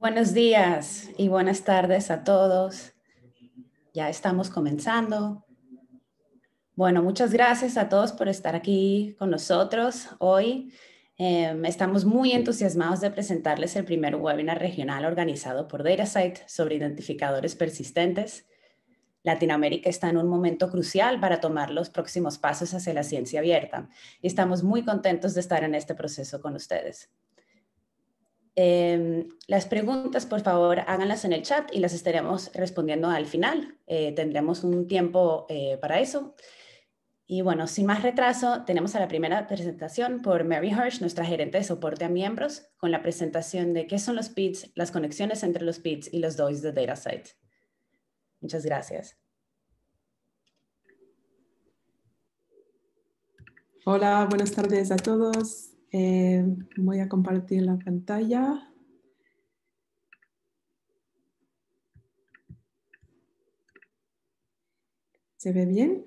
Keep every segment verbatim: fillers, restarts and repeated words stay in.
Buenos días y buenas tardes a todos. Ya estamos comenzando. Bueno, muchas gracias a todos por estar aquí con nosotros hoy. Eh, estamos muy entusiasmados de presentarles el primer webinar regional organizado por DataCite sobre identificadores persistentes. Latinoamérica está en un momento crucial para tomar los próximos pasos hacia la ciencia abierta y estamos muy contentos de estar en este proceso con ustedes. Eh, las preguntas, por favor, háganlas en el chat y las estaremos respondiendo al final. Eh, tendremos un tiempo eh, para eso. Y bueno, sin más retraso, tenemos a la primera presentación por Mary Hirsch, nuestra gerente de soporte a miembros, con la presentación de qué son los P I Ds, las conexiones entre los P I Ds y los D O Is de DataCite. Muchas gracias. Hola, buenas tardes a todos. Eh, voy a compartir la pantalla. ¿Se ve bien?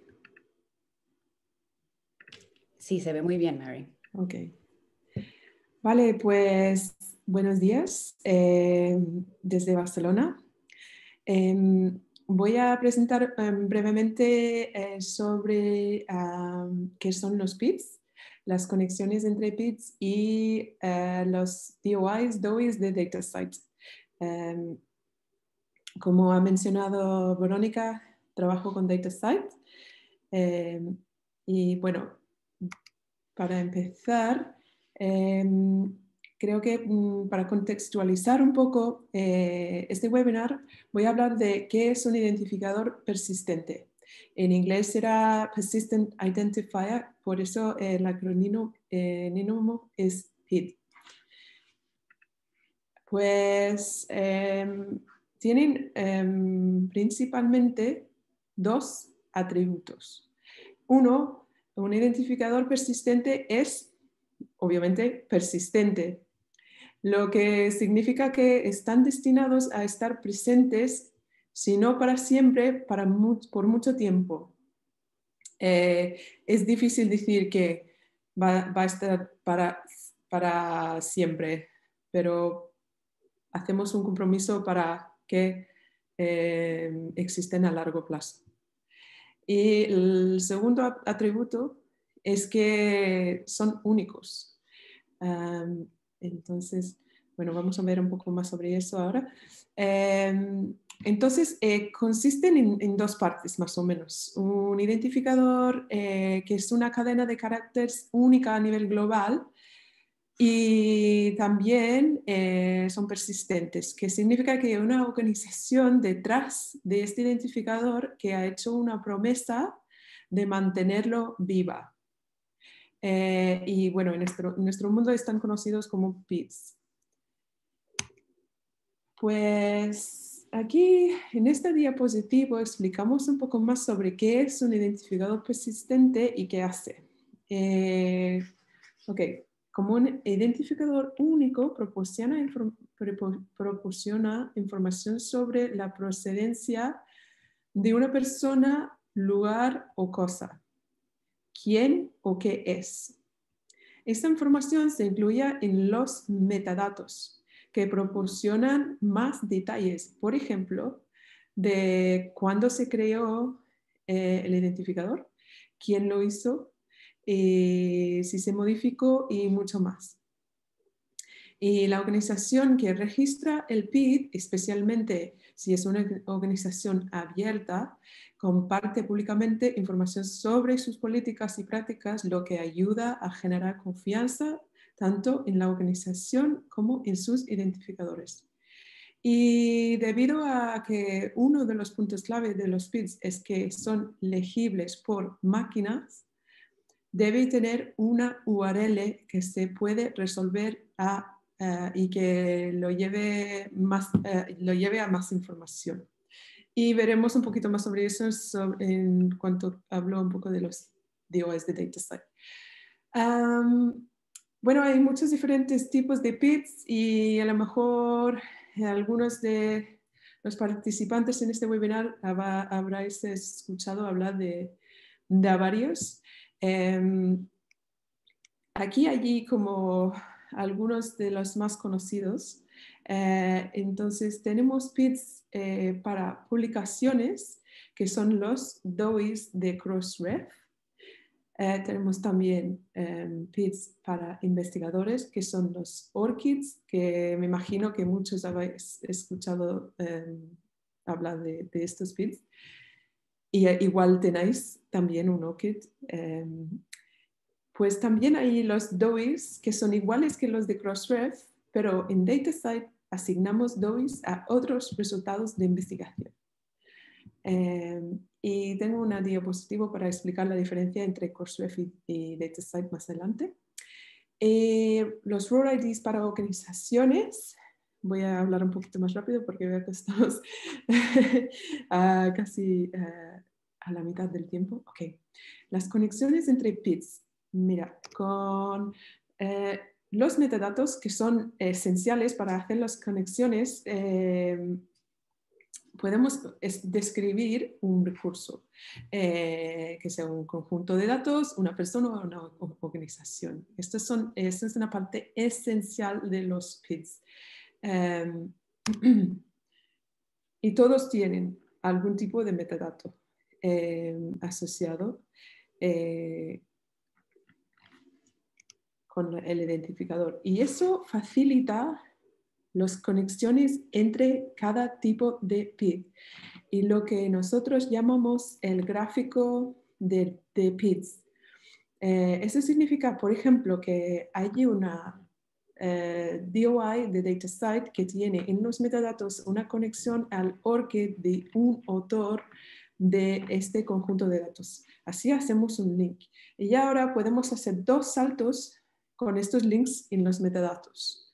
Sí, se ve muy bien, Mary. Ok. Vale, pues buenos días eh, desde Barcelona. Eh, voy a presentar eh, brevemente eh, sobre um, qué son los P I Ds, las conexiones entre P I Ds y uh, los D O Is, D O Is de DataCite. Um, como ha mencionado Verónica, trabajo con DataCite. Eh, y bueno, para empezar, eh, creo que mm, para contextualizar un poco eh, este webinar, voy a hablar de qué es un identificador persistente. En inglés será Persistent Identifier, por eso eh, el acrónimo eh, es P I D. Pues eh, tienen eh, principalmente dos atributos. Uno, un identificador persistente es, obviamente, persistente, lo que significa que están destinados a estar presentes, si no para siempre, para mu por mucho tiempo. Eh, es difícil decir que va, va a estar para, para siempre, pero hacemos un compromiso para que eh, existen a largo plazo. Y el segundo atributo es que son únicos. Um, entonces, bueno, vamos a ver un poco más sobre eso ahora. Um, entonces, eh, consisten en, en dos partes más o menos. Un identificador eh, que es una cadena de caracteres única a nivel global, y también eh, son persistentes, que significa que hay una organización detrás de este identificador que ha hecho una promesa de mantenerlo viva. Eh, y bueno, en nuestro, en nuestro mundo están conocidos como P I Ds. Pues aquí en esta diapositiva explicamos un poco más sobre qué es un identificador persistente y qué hace. Eh, ok. Como un identificador único, proporciona, inform proporciona información sobre la procedencia de una persona, lugar o cosa. ¿Quién o qué es? Esta información se incluye en los metadatos, que proporcionan más detalles, por ejemplo, de cuándo se creó eh, el identificador, quién lo hizo, eh, si se modificó y mucho más. Y la organización que registra el P I D, especialmente si es una organización abierta, comparte públicamente información sobre sus políticas y prácticas, lo que ayuda a generar confianza tanto en la organización como en sus identificadores. Y debido a que uno de los puntos clave de los P I Ds es que son legibles por máquinas, debe tener una U R L que se puede resolver a, uh, y que lo lleve, más, uh, lo lleve a más información. Y veremos un poquito más sobre eso sobre, en cuanto hablo un poco de los D O S de DataCite. Um, bueno, hay muchos diferentes tipos de P I Ds y a lo mejor algunos de los participantes en este webinar habráis escuchado hablar de, de varios. Um, aquí, allí, como algunos de los más conocidos, Eh, entonces tenemos P I Ds eh, para publicaciones, que son los D O Is de Crossref. Eh, tenemos también eh, P I Ds para investigadores, que son los ORCIDs, que me imagino que muchos habéis escuchado eh, hablar de, de estos P I Ds. Y eh, igual tenéis también un ORCID. Eh, pues también hay los D O Is, que son iguales que los de Crossref, pero en DataCite asignamos D O Is a otros resultados de investigación. Eh, y tengo una diapositiva para explicar la diferencia entre Crossref y, y DataCite más adelante. Eh, los Role I Ds para organizaciones, voy a hablar un poquito más rápido porque veo que estamos uh, casi uh, a la mitad del tiempo. Ok, las conexiones entre P I Ds. Mira, con eh, los metadatos que son esenciales para hacer las conexiones, eh, podemos describir un recurso, eh, que sea un conjunto de datos, una persona o una organización. Esta son, esta es una parte esencial de los P I Ds. Um, y todos tienen algún tipo de metadato eh, asociado eh, con el identificador. Y eso facilita las conexiones entre cada tipo de P I D. Y lo que nosotros llamamos el gráfico de, de P I Ds. Eh, eso significa, por ejemplo, que hay una eh, D O I de DataCite que tiene en los metadatos una conexión al ORCID de un autor de este conjunto de datos. Así hacemos un link. Y ahora podemos hacer dos saltos con estos links en los metadatos.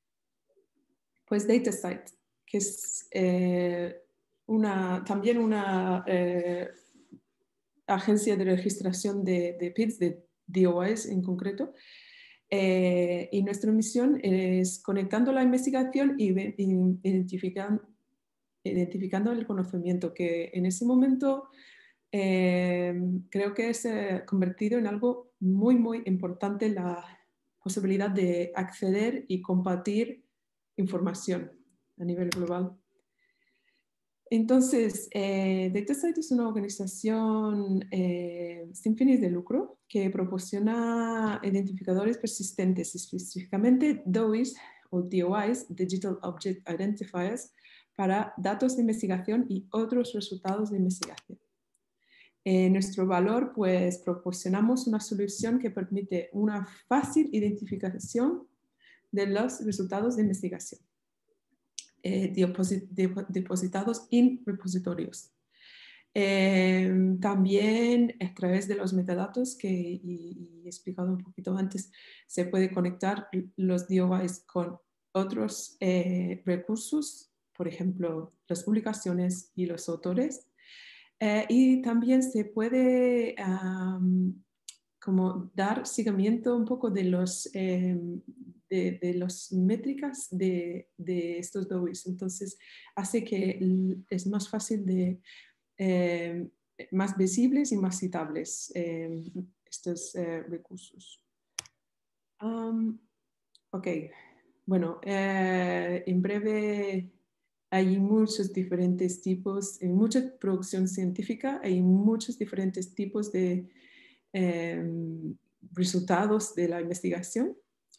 Pues DataCite, que es eh, una, también una eh, agencia de registración de, de P I Ds, de D O Is en concreto, eh, y nuestra misión es conectando la investigación y identificando, identificando el conocimiento, que en ese momento eh, creo que es eh, convertido en algo muy, muy importante, la posibilidad de acceder y compartir información a nivel global. Entonces, eh, DataCite es una organización eh, sin fines de lucro que proporciona identificadores persistentes, específicamente D O Is o D O Is, Digital Object Identifiers, para datos de investigación y otros resultados de investigación. Eh, nuestro valor, pues, proporcionamos una solución que permite una fácil identificación de los resultados de investigación. Eh, depositados en repositorios. Eh, también a través de los metadatos que y, y he explicado un poquito antes, se puede conectar los D O Is con otros eh, recursos, por ejemplo, las publicaciones y los autores. Eh, y también se puede um, como dar seguimiento un poco de los eh, de, de las métricas de, de estos D O Is. Entonces hace que es más fácil de eh, más visibles y más citables eh, estos eh, recursos. Um, ok, bueno, eh, en breve hay muchos diferentes tipos, en mucha producción científica hay muchos diferentes tipos de eh, resultados de la investigación.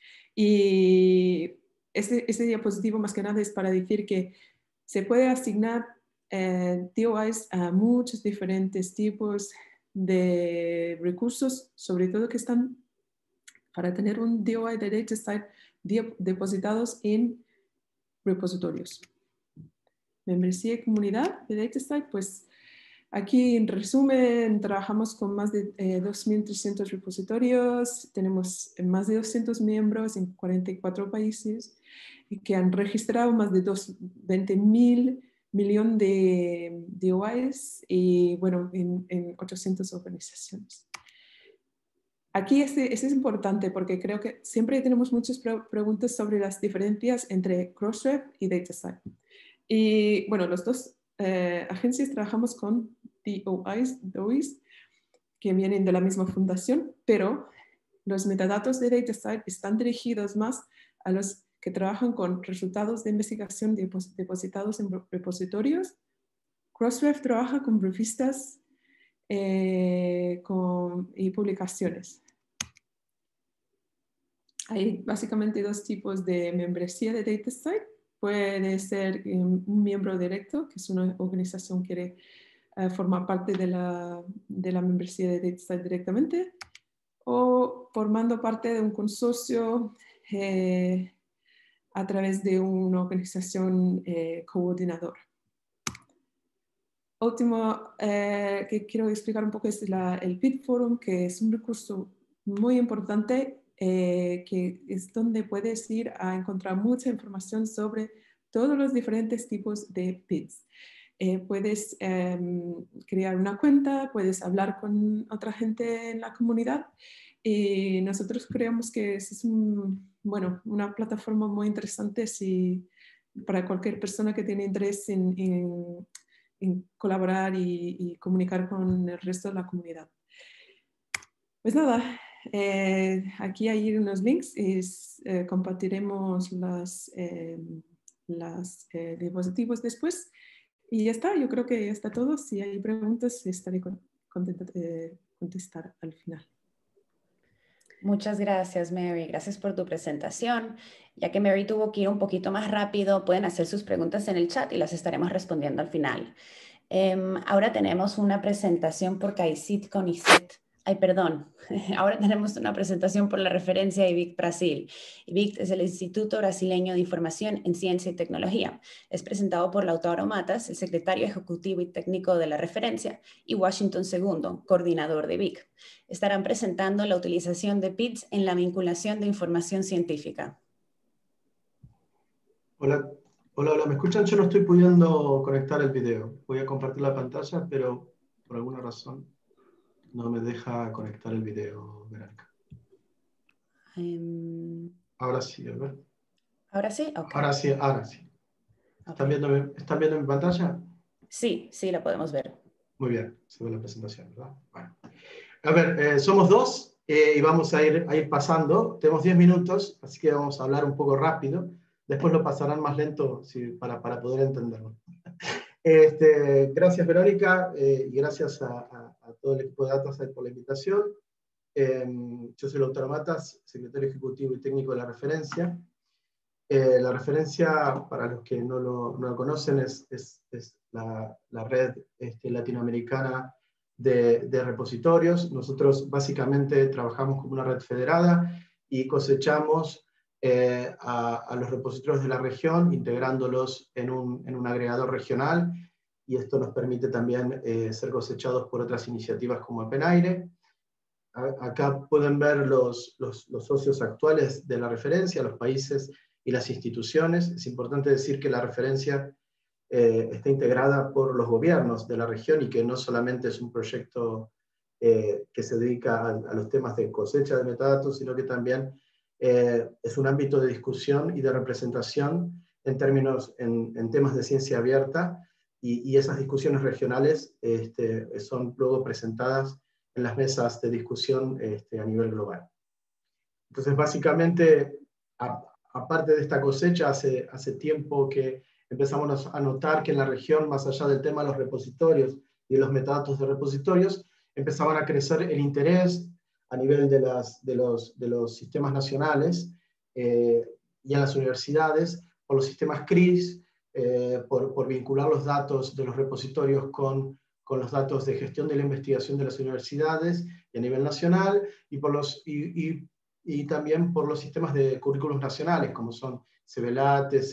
Y este, este diapositivo más que nada es para decir que se puede asignar eh, D O Is a muchos diferentes tipos de recursos, sobre todo que están para tener un D O I de DataCite depositados en repositorios. Membresía y comunidad de DataCite, pues aquí en resumen trabajamos con más de eh, dos mil trescientos repositorios, tenemos más de doscientos miembros en cuarenta y cuatro países que han registrado más de veinte mil millones de D O Is y bueno, en, en ochocientas organizaciones. Aquí este, este es importante porque creo que siempre tenemos muchas pre preguntas sobre las diferencias entre Crossref y DataCite. Y bueno, los dos eh, agencias trabajamos con D O Is, D O Is que vienen de la misma fundación, pero los metadatos de DataCite están dirigidos más a los que trabajan con resultados de investigación depositados en repositorios. Crossref trabaja con revistas eh, con, y publicaciones. Hay básicamente dos tipos de membresía de DataCite. Puede ser um, un miembro directo, que es una organización que quiere uh, formar parte de la, de la membresía de DataCite directamente, o formando parte de un consorcio eh, a través de una organización eh, coordinadora. Último eh, que quiero explicar un poco es la, el P I D Forum, que es un recurso muy importante, eh, que es donde puedes ir a encontrar mucha información sobre todos los diferentes tipos de P I Ds. Eh, puedes eh, crear una cuenta, puedes hablar con otra gente en la comunidad, y nosotros creemos que es un, bueno, una plataforma muy interesante si, para cualquier persona que tiene interés en, en en colaborar y, y comunicar con el resto de la comunidad. Pues nada, eh, aquí hay unos links y eh, compartiremos las, eh, las eh, diapositivas después. Y ya está, yo creo que ya está todo. Si hay preguntas, estaré contenta de contestar al final. Muchas gracias, Mary. Gracias por tu presentación. Ya que Mary tuvo que ir un poquito más rápido, pueden hacer sus preguntas en el chat y las estaremos respondiendo al final. Um, ahora tenemos una presentación por CAICIT con I C E T. Ay, perdón. Ahora tenemos una presentación por la referencia I B I C Brasil. I B I C es el Instituto Brasileño de Información en Ciencia y Tecnología. Es presentado por Lautaro Matas, el secretario ejecutivo y técnico de la referencia, y Washington segundo, coordinador de I B I C. Estarán presentando la utilización de P I Ds en la vinculación de información científica. Hola. Hola, hola, ¿me escuchan? Yo no estoy pudiendo conectar el video. Voy a compartir la pantalla, pero por alguna razón no me deja conectar el video, Verónica. Um, ahora sí, a ver. ¿Ahora sí? Okay. Ahora sí, ahora sí. ¿Están, okay. viendo mi, ¿Están viendo mi pantalla? Sí, sí, la podemos ver. Muy bien, se ve la presentación, ¿verdad? Bueno. A ver, eh, somos dos eh, y vamos a ir, a ir pasando. Tenemos diez minutos, así que vamos a hablar un poco rápido. Después lo pasarán más lento sí, para, para poder entenderlo. Este, gracias, Verónica, eh, y gracias a, a, a todo el equipo de DataCite por la invitación. Eh, yo soy Lautaro Matas, secretario ejecutivo y técnico de la referencia. Eh, la referencia, para los que no lo, no lo conocen, es, es, es la, la red este, latinoamericana de, de repositorios. Nosotros básicamente trabajamos como una red federada y cosechamos Eh, a, a los repositorios de la región, integrándolos en un, en un agregador regional, y esto nos permite también eh, ser cosechados por otras iniciativas como Apenaire. A, acá pueden ver los, los, los socios actuales de la referencia, los países y las instituciones. Es importante decir que la referencia eh, está integrada por los gobiernos de la región y que no solamente es un proyecto eh, que se dedica a, a los temas de cosecha de metadatos, sino que también Eh, es un ámbito de discusión y de representación en términos, en, en temas de ciencia abierta, y, y esas discusiones regionales este, son luego presentadas en las mesas de discusión este, a nivel global. Entonces, básicamente, a, aparte de esta cosecha, hace, hace tiempo que empezamos a notar que en la región, más allá del tema de los repositorios y de los metadatos de repositorios, empezaban a crecer el interés a nivel de, las, de, los, de los sistemas nacionales eh, y en las universidades, por los sistemas C R I S, eh, por, por vincular los datos de los repositorios con, con los datos de gestión de la investigación de las universidades y a nivel nacional, y, por los, y, y, y también por los sistemas de currículos nacionales, como son CBLATE,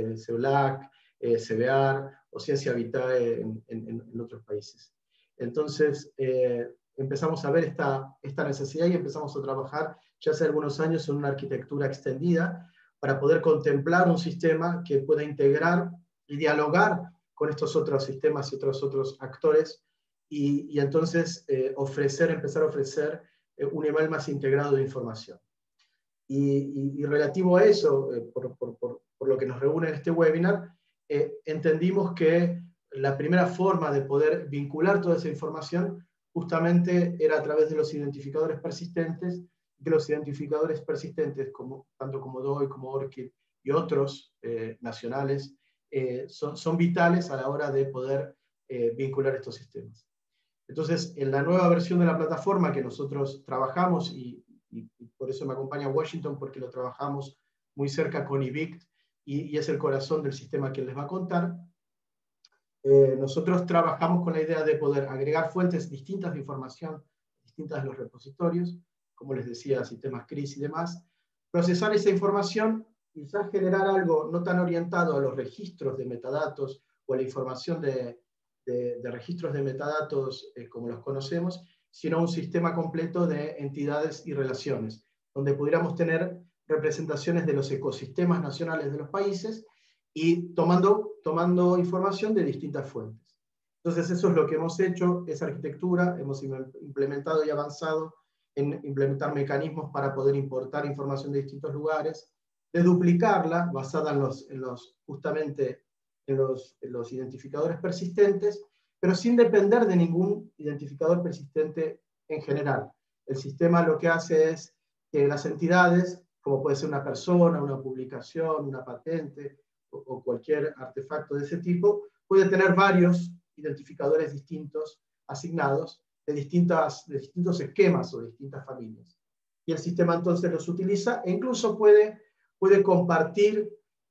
CBLAC, eh, CBAR o Ciencia Vitae en, en, en otros países. Entonces, eh, empezamos a ver esta, esta necesidad y empezamos a trabajar ya hace algunos años en una arquitectura extendida para poder contemplar un sistema que pueda integrar y dialogar con estos otros sistemas y otros otros actores, y, y entonces eh, ofrecer, empezar a ofrecer eh, un nivel más integrado de información. Y, y, y relativo a eso, eh, por, por, por, por lo que nos reúne en este webinar, eh, entendimos que la primera forma de poder vincular toda esa información justamente era a través de los identificadores persistentes, que los identificadores persistentes, como, tanto como D O I, como ORCID y otros eh, nacionales, eh, son, son vitales a la hora de poder eh, vincular estos sistemas. Entonces, en la nueva versión de la plataforma que nosotros trabajamos, y, y, y por eso me acompaña Washington, porque lo trabajamos muy cerca con I B I C T, y, y es el corazón del sistema que les va a contar, eh, nosotros trabajamos con la idea de poder agregar fuentes distintas de información, distintas de los repositorios, como les decía, sistemas C R I S y demás, procesar esa información, quizás generar algo no tan orientado a los registros de metadatos o a la información de, de, de registros de metadatos eh, como los conocemos, sino un sistema completo de entidades y relaciones, donde pudiéramos tener representaciones de los ecosistemas nacionales de los países y tomando, tomando información de distintas fuentes. Entonces eso es lo que hemos hecho, esa arquitectura, hemos implementado y avanzado en implementar mecanismos para poder importar información de distintos lugares, de duplicarla, basada en los, en los justamente en los, en los identificadores persistentes, pero sin depender de ningún identificador persistente en general. El sistema lo que hace es que las entidades, como puede ser una persona, una publicación, una patente, o, o cualquier artefacto de ese tipo, puede tener varios identificadores distintos asignados de, distintas, de distintos esquemas o distintas familias. Y el sistema entonces los utiliza e incluso puede, puede compartir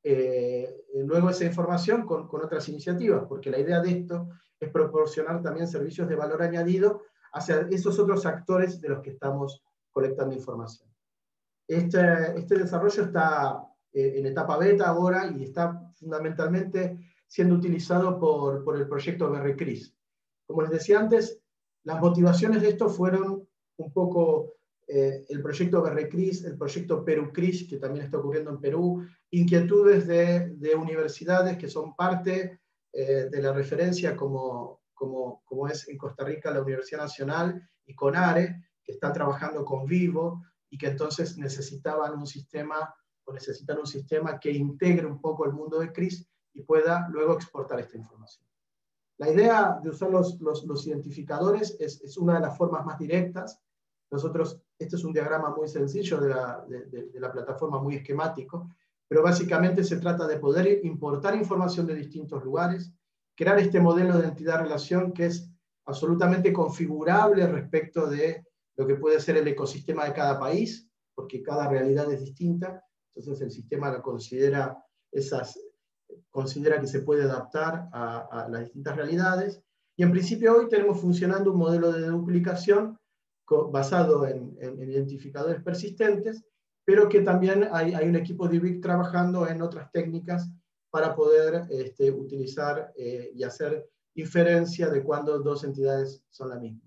eh, luego esa información con, con otras iniciativas, porque la idea de esto es proporcionar también servicios de valor añadido hacia esos otros actores de los que estamos colectando información. Este, este desarrollo está eh, en etapa beta ahora y está fundamentalmente siendo utilizado por, por el proyecto BerryCRIS. Como les decía antes, las motivaciones de esto fueron un poco eh, el proyecto BerryCRIS, el proyecto PeruCRIS, que también está ocurriendo en Perú, inquietudes de, de universidades que son parte eh, de la referencia como, como, como es en Costa Rica la Universidad Nacional y CONARE, que están trabajando con Vivo, y que entonces necesitaban un sistema, o necesitan un sistema que integre un poco el mundo de C R I S y pueda luego exportar esta información. La idea de usar los, los, los identificadores es, es una de las formas más directas. Nosotros, este es un diagrama muy sencillo de la, de, de, de la plataforma, muy esquemático, pero básicamente se trata de poder importar información de distintos lugares, crear este modelo de entidad-relación que es absolutamente configurable respecto de lo que puede ser el ecosistema de cada país, porque cada realidad es distinta, entonces el sistema lo considera, esas, considera que se puede adaptar a, a las distintas realidades, y en principio hoy tenemos funcionando un modelo de duplicación basado en, en, en identificadores persistentes, pero que también hay, hay un equipo de I B I C trabajando en otras técnicas para poder este, utilizar eh, y hacer inferencia de cuando dos entidades son la misma.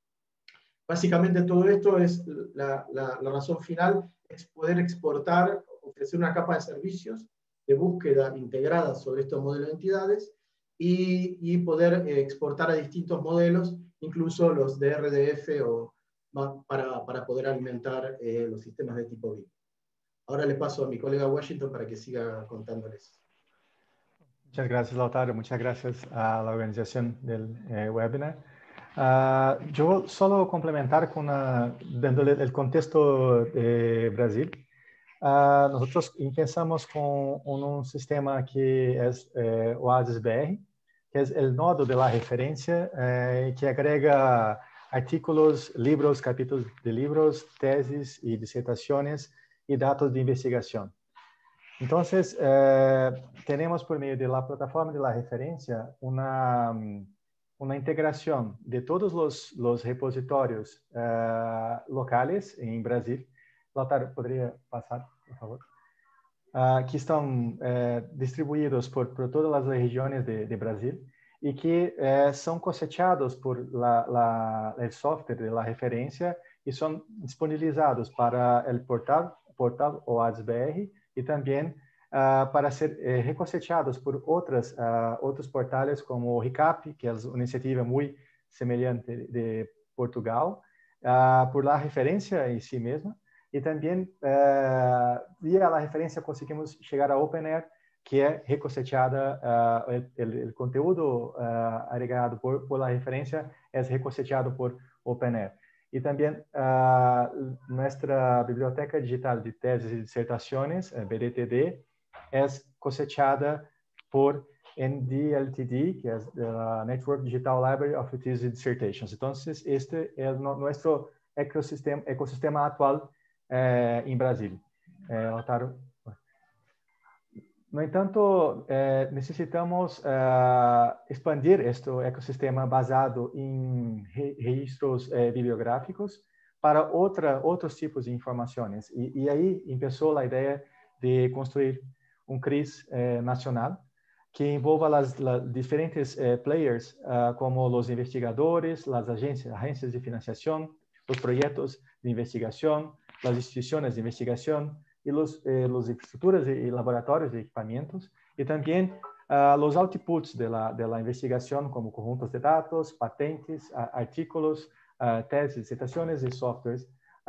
Básicamente todo esto es la, la, la razón final, es poder exportar, ofrecer una capa de servicios de búsqueda integrada sobre estos modelos de entidades y, y poder eh, exportar a distintos modelos, incluso los de R D F o, para, para poder alimentar eh, los sistemas de tipo B I M. Ahora le paso a mi colega Washington para que siga contándoles. Muchas gracias, Lautaro. Muchas gracias a la organización del eh, webinar. Uh, yo solo complementar con una, dándole el contexto de Brasil. Uh, nosotros empezamos con un, un sistema que es eh, Oasis B R, que es el nodo de la referencia eh, que agrega artículos, libros, capítulos de libros, tesis y disertaciones y datos de investigación. Entonces, eh, tenemos por medio de la plataforma de la referencia una, una integración de todos los, los repositorios uh, locales en Brasil. Lautaro, ¿podría pasar, por favor? Uh, que estão uh, distribuídos por, por todas as regiões de, de Brasil e que uh, são cosechados por la, la, el software de la referência e são disponibilizados para o portal, portal Oasis B R e também uh, para ser uh, recosechados por outras, uh, outros portais como o RICAP, que é uma iniciativa muito semelhante de Portugal, uh, por la referência em si mesma. E também, uh, via a referência, conseguimos chegar a OpenAir, que é recoseteada, uh, o conteúdo uh, agregado por, por la referência é recoseteado por OpenAir. E também, uh, nossa biblioteca digital de teses e dissertações, B D T D, es cosechada por N D L T D, que es la Network Digital Library of Utility Dissertations. Entonces, este es no, nuestro ecosistema, ecosistema actual eh, en Brasil. Eh, Lautaro. No entanto, eh, necesitamos eh, expandir este ecosistema basado em re registros eh, bibliográficos para outra, outros tipos de informações. E, e aí começou a ideia de construir um C R I S eh, nacional que envolva as diferentes eh, players, uh, como os investigadores, as agências, agências de financiação, os projetos de investigação, as instituições de investigação, e os, eh, los infraestructuras e laboratórios de equipamentos, e também uh, os outputs de la, de la investigação, como conjuntos de dados, patentes, uh, artículos, uh, teses, dissertações e softwares,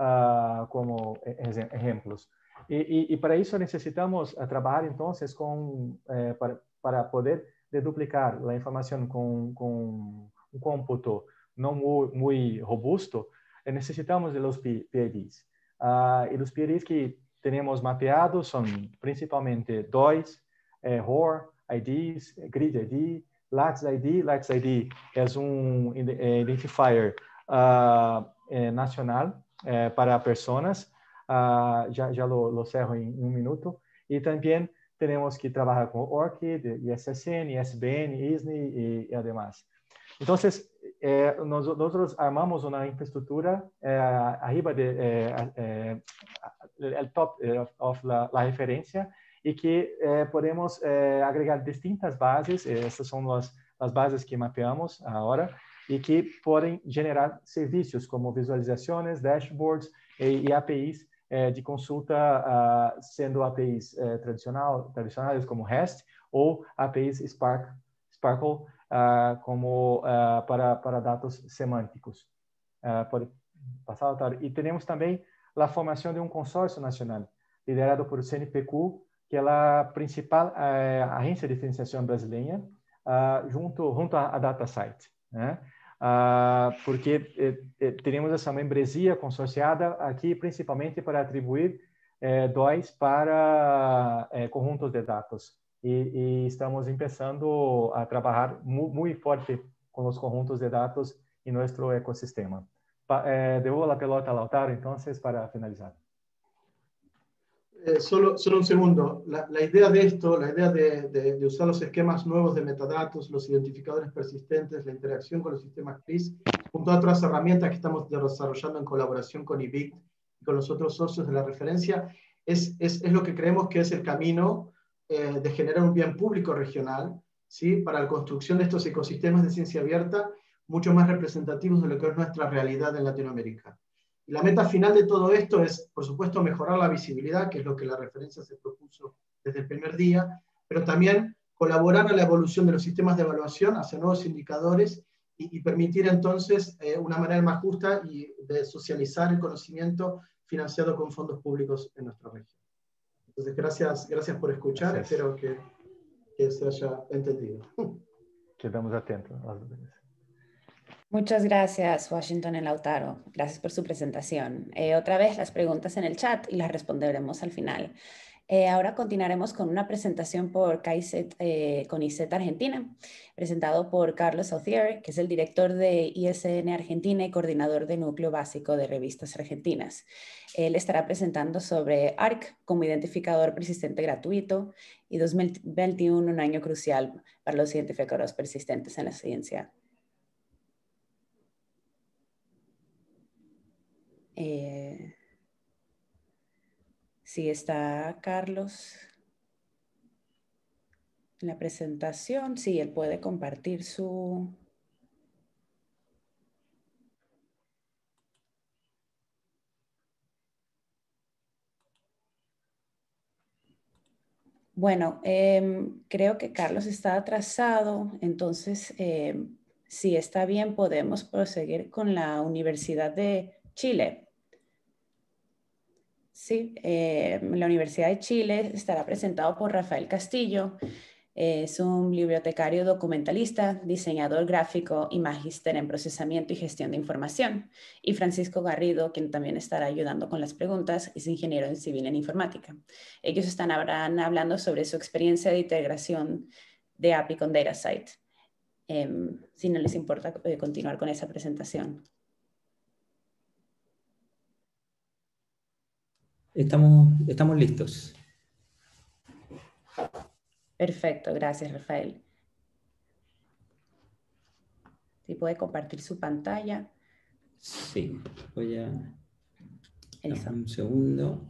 uh, como exemplos. E, e, e para isso necessitamos uh, trabalhar, então, com, eh, para, para poder deduplicar a informação com, com um cômputo não muito, muito robusto, necessitamos de los P I Ds. Uh, e os P I Ds que temos mapeados são principalmente D O I S, eh, R O R, I Ds, Grid I D, LATS I D. LATS I D é um identifier uh, eh, nacional eh, para pessoas. Uh, já já lo, lo cerro em um minuto. E também temos que trabalhar com ORCID, I S S N, I S B N, I S N I e, e además. Então, eh, nós, nós armamos uma infraestrutura eh, arriba de eh, eh, el top eh, of la, la referência e que eh, podemos eh, agregar distintas bases. Eh, essas são as, as bases que mapeamos agora e que podem gerar serviços como visualizações, dashboards e, e A P Is eh, de consulta, uh, sendo A P Is eh, tradicional, tradicionais como REST ou A P Is Spark, Sparkle uh, como uh, para, para dados semânticos. Uh, pode passar, Otário. E temos também a formação de um consórcio nacional, liderado por C N P Q, que é a principal eh, agência de financiação brasileira, uh, junto, junto à DataSite, né? Uh, porque eh, eh, teremos essa membresia consorciada aqui, principalmente para atribuir eh, D O I S para eh, conjuntos de dados. E, e estamos começando a trabalhar muito, muito forte com os conjuntos de dados em nosso ecossistema. Pa, eh, devuelvo la pelota a Lautaro, entonces, para finalizar. Eh, solo, solo un segundo. La, la idea de esto, la idea de, de, de usar los esquemas nuevos de metadatos, los identificadores persistentes, la interacción con los sistemas C R I S, junto a otras herramientas que estamos desarrollando en colaboración con I B I C y con los otros socios de la referencia, es, es, es lo que creemos que es el camino eh, de generar un bien público regional, ¿sí? Para la construcción de estos ecosistemas de ciencia abierta mucho más representativos de lo que es nuestra realidad en Latinoamérica. Y la meta final de todo esto es, por supuesto, mejorar la visibilidad, que es lo que la referencia se propuso desde el primer día, pero también colaborar a la evolución de los sistemas de evaluación hacia nuevos indicadores y, y permitir entonces eh, una manera más justa y de socializar el conocimiento financiado con fondos públicos en nuestra región. Entonces, gracias, gracias por escuchar, gracias. Espero que, que se haya entendido. Quedamos atentos. Muchas gracias, Washington y Lautaro. Gracias por su presentación. Eh, otra vez las preguntas en el chat y las responderemos al final. Eh, ahora continuaremos con una presentación por C A I C E T, eh, con I C E T Argentina, presentado por Carlos Authier, que es el director de I S N Argentina y coordinador de Núcleo Básico de Revistas Argentinas. Él estará presentando sobre A R C como identificador persistente gratuito y dos mil veintiuno, un año crucial para los identificadores persistentes en la ciencia. Eh, sí, está Carlos en la presentación. Sí, él puede compartir su... Bueno, eh, creo que Carlos está atrasado, entonces, eh, si está bien, podemos proseguir con la Universidad de Chile. Sí, eh, la Universidad de Chile estará presentado por Rafael Castillo. Es un bibliotecario documentalista, diseñador gráfico y magíster en procesamiento y gestión de información. Y Francisco Garrido, quien también estará ayudando con las preguntas, es ingeniero en civil en informática. Ellos están hablando sobre su experiencia de integración de A P I con DataSite. Eh, si no les importa eh, continuar con esa presentación. Estamos, estamos listos. Perfecto, gracias, Rafael. Si puede compartir su pantalla. Sí, voy a... Eso. Un segundo.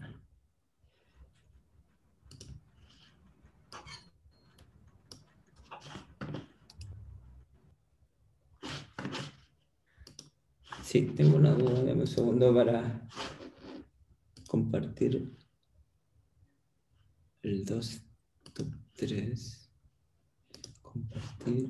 Sí, tengo una duda, dame un segundo para compartir el dos, tres, compartir.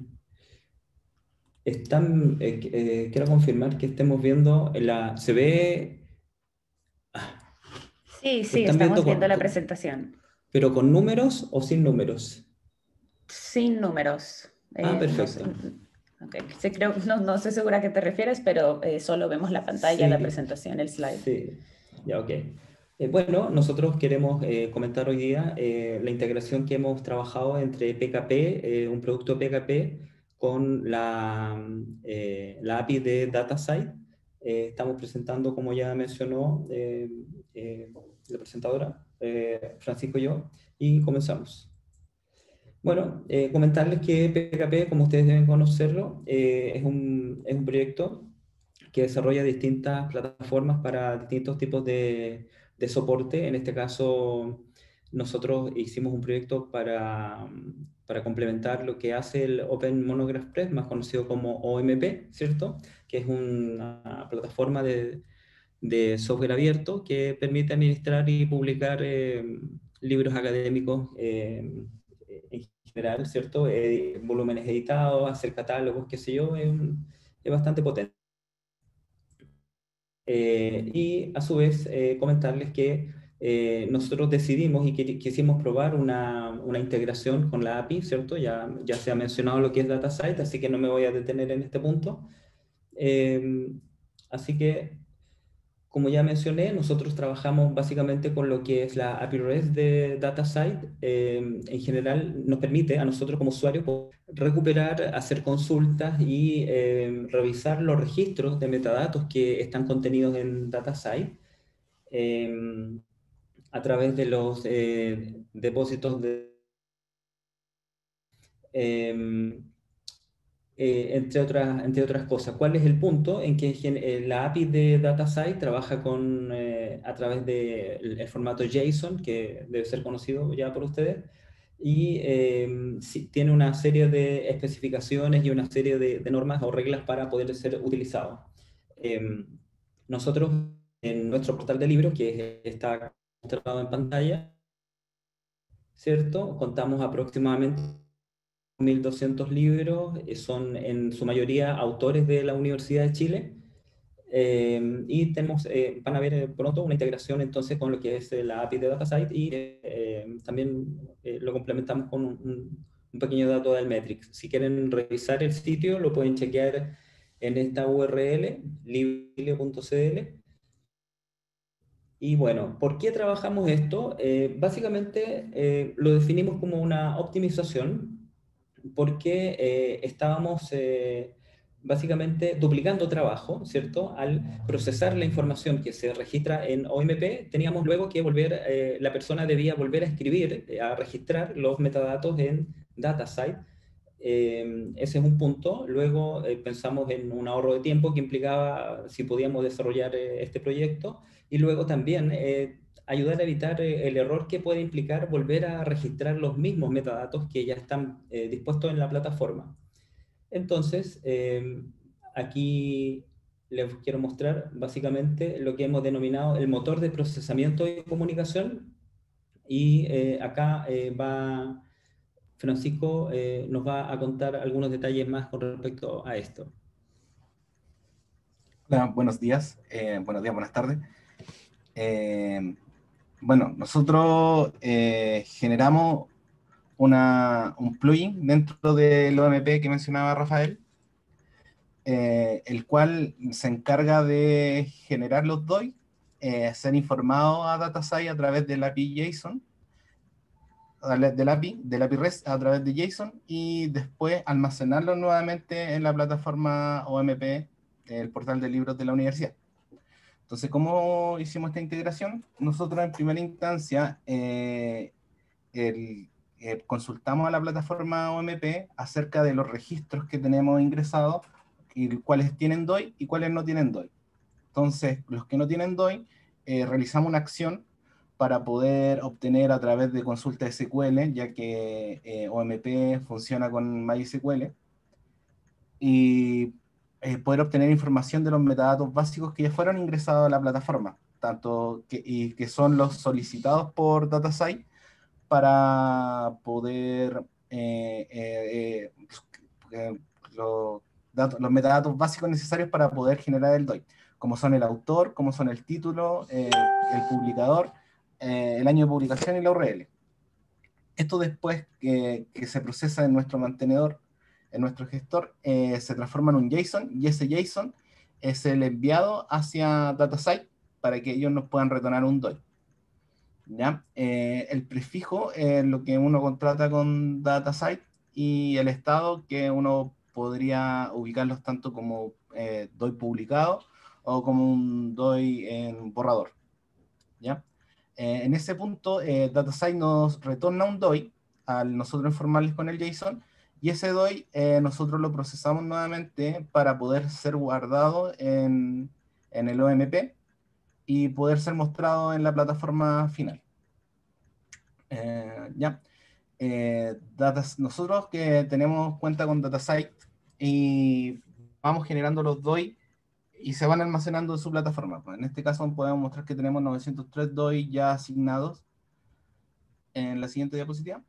Están, eh, eh, quiero confirmar que estemos viendo la, se ve... Ah, sí, sí, están estamos viendo, viendo con, la con, presentación. ¿Pero con números o sin números? Sin números. Ah, Eh, perfecto. No sé, okay. Sí, creo, no, no estoy segura a qué te refieres, pero eh, solo vemos la pantalla, sí, la presentación, el slide. Sí, ya, ok. Eh, bueno, nosotros queremos eh, comentar hoy día eh, la integración que hemos trabajado entre P K P, eh, un producto P K P, con la, eh, la A P I de DataSite. Eh, estamos presentando, como ya mencionó eh, eh, la presentadora, eh, Francisco y yo, y comenzamos. Bueno, eh, comentarles que P K P, como ustedes deben conocerlo, eh, es, un, es un proyecto que desarrolla distintas plataformas para distintos tipos de, de soporte. En este caso, nosotros hicimos un proyecto para, para complementar lo que hace el Open Monograph Press, más conocido como O M P, ¿cierto? Que es una plataforma de, de software abierto que permite administrar y publicar eh, libros académicos eh, en general, ¿cierto? Eh, volúmenes editados, hacer catálogos, qué sé yo, es, un, es bastante potente. Eh, y a su vez eh, comentarles que eh, nosotros decidimos y que, quisimos probar una, una integración con la A P I, ¿cierto? Ya, ya se ha mencionado lo que es DataSite, así que no me voy a detener en este punto. Eh, así que, como ya mencioné, nosotros trabajamos básicamente con lo que es la A P I REST de DataSite. Eh, en general nos permite a nosotros como usuarios recuperar, hacer consultas y eh, revisar los registros de metadatos que están contenidos en DataSite eh, a través de los eh, depósitos de... Eh, Eh, entre, otras, entre otras cosas. ¿Cuál es el punto? En que eh, la A P I de DataSite trabaja con, eh, a través del de formato JSON, que debe ser conocido ya por ustedes, y eh, sí, tiene una serie de especificaciones y una serie de, de normas o reglas para poder ser utilizado. Eh, nosotros, en nuestro portal de libros, que está mostrado en pantalla, ¿cierto? Contamos aproximadamente mil doscientos libros, eh, son en su mayoría autores de la Universidad de Chile, eh, y tenemos, eh, van a ver eh, pronto una integración entonces con lo que es eh, la A P I de DataSite, y eh, también eh, lo complementamos con un, un pequeño dato del Metrics. Si quieren revisar el sitio, lo pueden chequear en esta U R L, liblio punto c l. Y bueno, ¿por qué trabajamos esto? Eh, básicamente eh, lo definimos como una optimización, porque eh, estábamos eh, básicamente duplicando trabajo, ¿cierto? Al procesar la información que se registra en O M P, teníamos luego que volver, eh, la persona debía volver a escribir, eh, a registrar los metadatos en DataSite. Eh, ese es un punto. Luego eh, pensamos en un ahorro de tiempo que implicaba si podíamos desarrollar eh, este proyecto, y luego también eh, ayudar a evitar eh, el error que puede implicar volver a registrar los mismos metadatos que ya están eh, dispuestos en la plataforma. Entonces, eh, aquí les quiero mostrar básicamente lo que hemos denominado el motor de procesamiento y comunicación, y eh, acá eh, va Francisco, eh, nos va a contar algunos detalles más con respecto a esto. Hola, buenos días, eh, buenos días, buenas tardes. Eh, bueno, nosotros eh, generamos una, un plugin dentro del O M P que mencionaba Rafael, eh, el cual se encarga de generar los D O I, eh, ser informado a DataSci a través del A P I JSON, del A P I, del A P I REST a través de JSON, y después almacenarlo nuevamente en la plataforma O M P, el portal de libros de la universidad. Entonces, ¿cómo hicimos esta integración? Nosotros en primera instancia eh, el, eh, consultamos a la plataforma O M P acerca de los registros que tenemos ingresados, y cuáles tienen D O I y cuáles no tienen D O I. Entonces, los que no tienen D O I, eh, realizamos una acción para poder obtener a través de consulta S Q L, ya que eh, O M P funciona con MySQL, y eh, poder obtener información de los metadatos básicos que ya fueron ingresados a la plataforma, tanto que, y que son los solicitados por DataSci para poder eh, eh, eh, los, datos, los metadatos básicos necesarios para poder generar el D O I, como son el autor, como son el título, eh, el publicador, eh, el año de publicación y la U R L. Esto después que, que se procesa en nuestro mantenedor, en nuestro gestor, eh, se transforma en un JSON, y ese JSON es el enviado hacia DataSci para que ellos nos puedan retornar un D O I. ¿Ya? Eh, el prefijo es lo que uno contrata con DataSci, y el estado que uno podría ubicarlos tanto como eh, D O I publicado o como un D O I en borrador. ¿Ya? Eh, en ese punto, eh, DataSci nos retorna un D O I al nosotros informarles con el JSON, y ese D O I eh, nosotros lo procesamos nuevamente para poder ser guardado en, en el O M P y poder ser mostrado en la plataforma final. Eh, ya. Eh, datas, nosotros que tenemos cuenta con DataSci y vamos generando los D O I y se van almacenando en su plataforma. Pues en este caso podemos mostrar que tenemos novecientos tres D O I ya asignados en la siguiente diapositiva.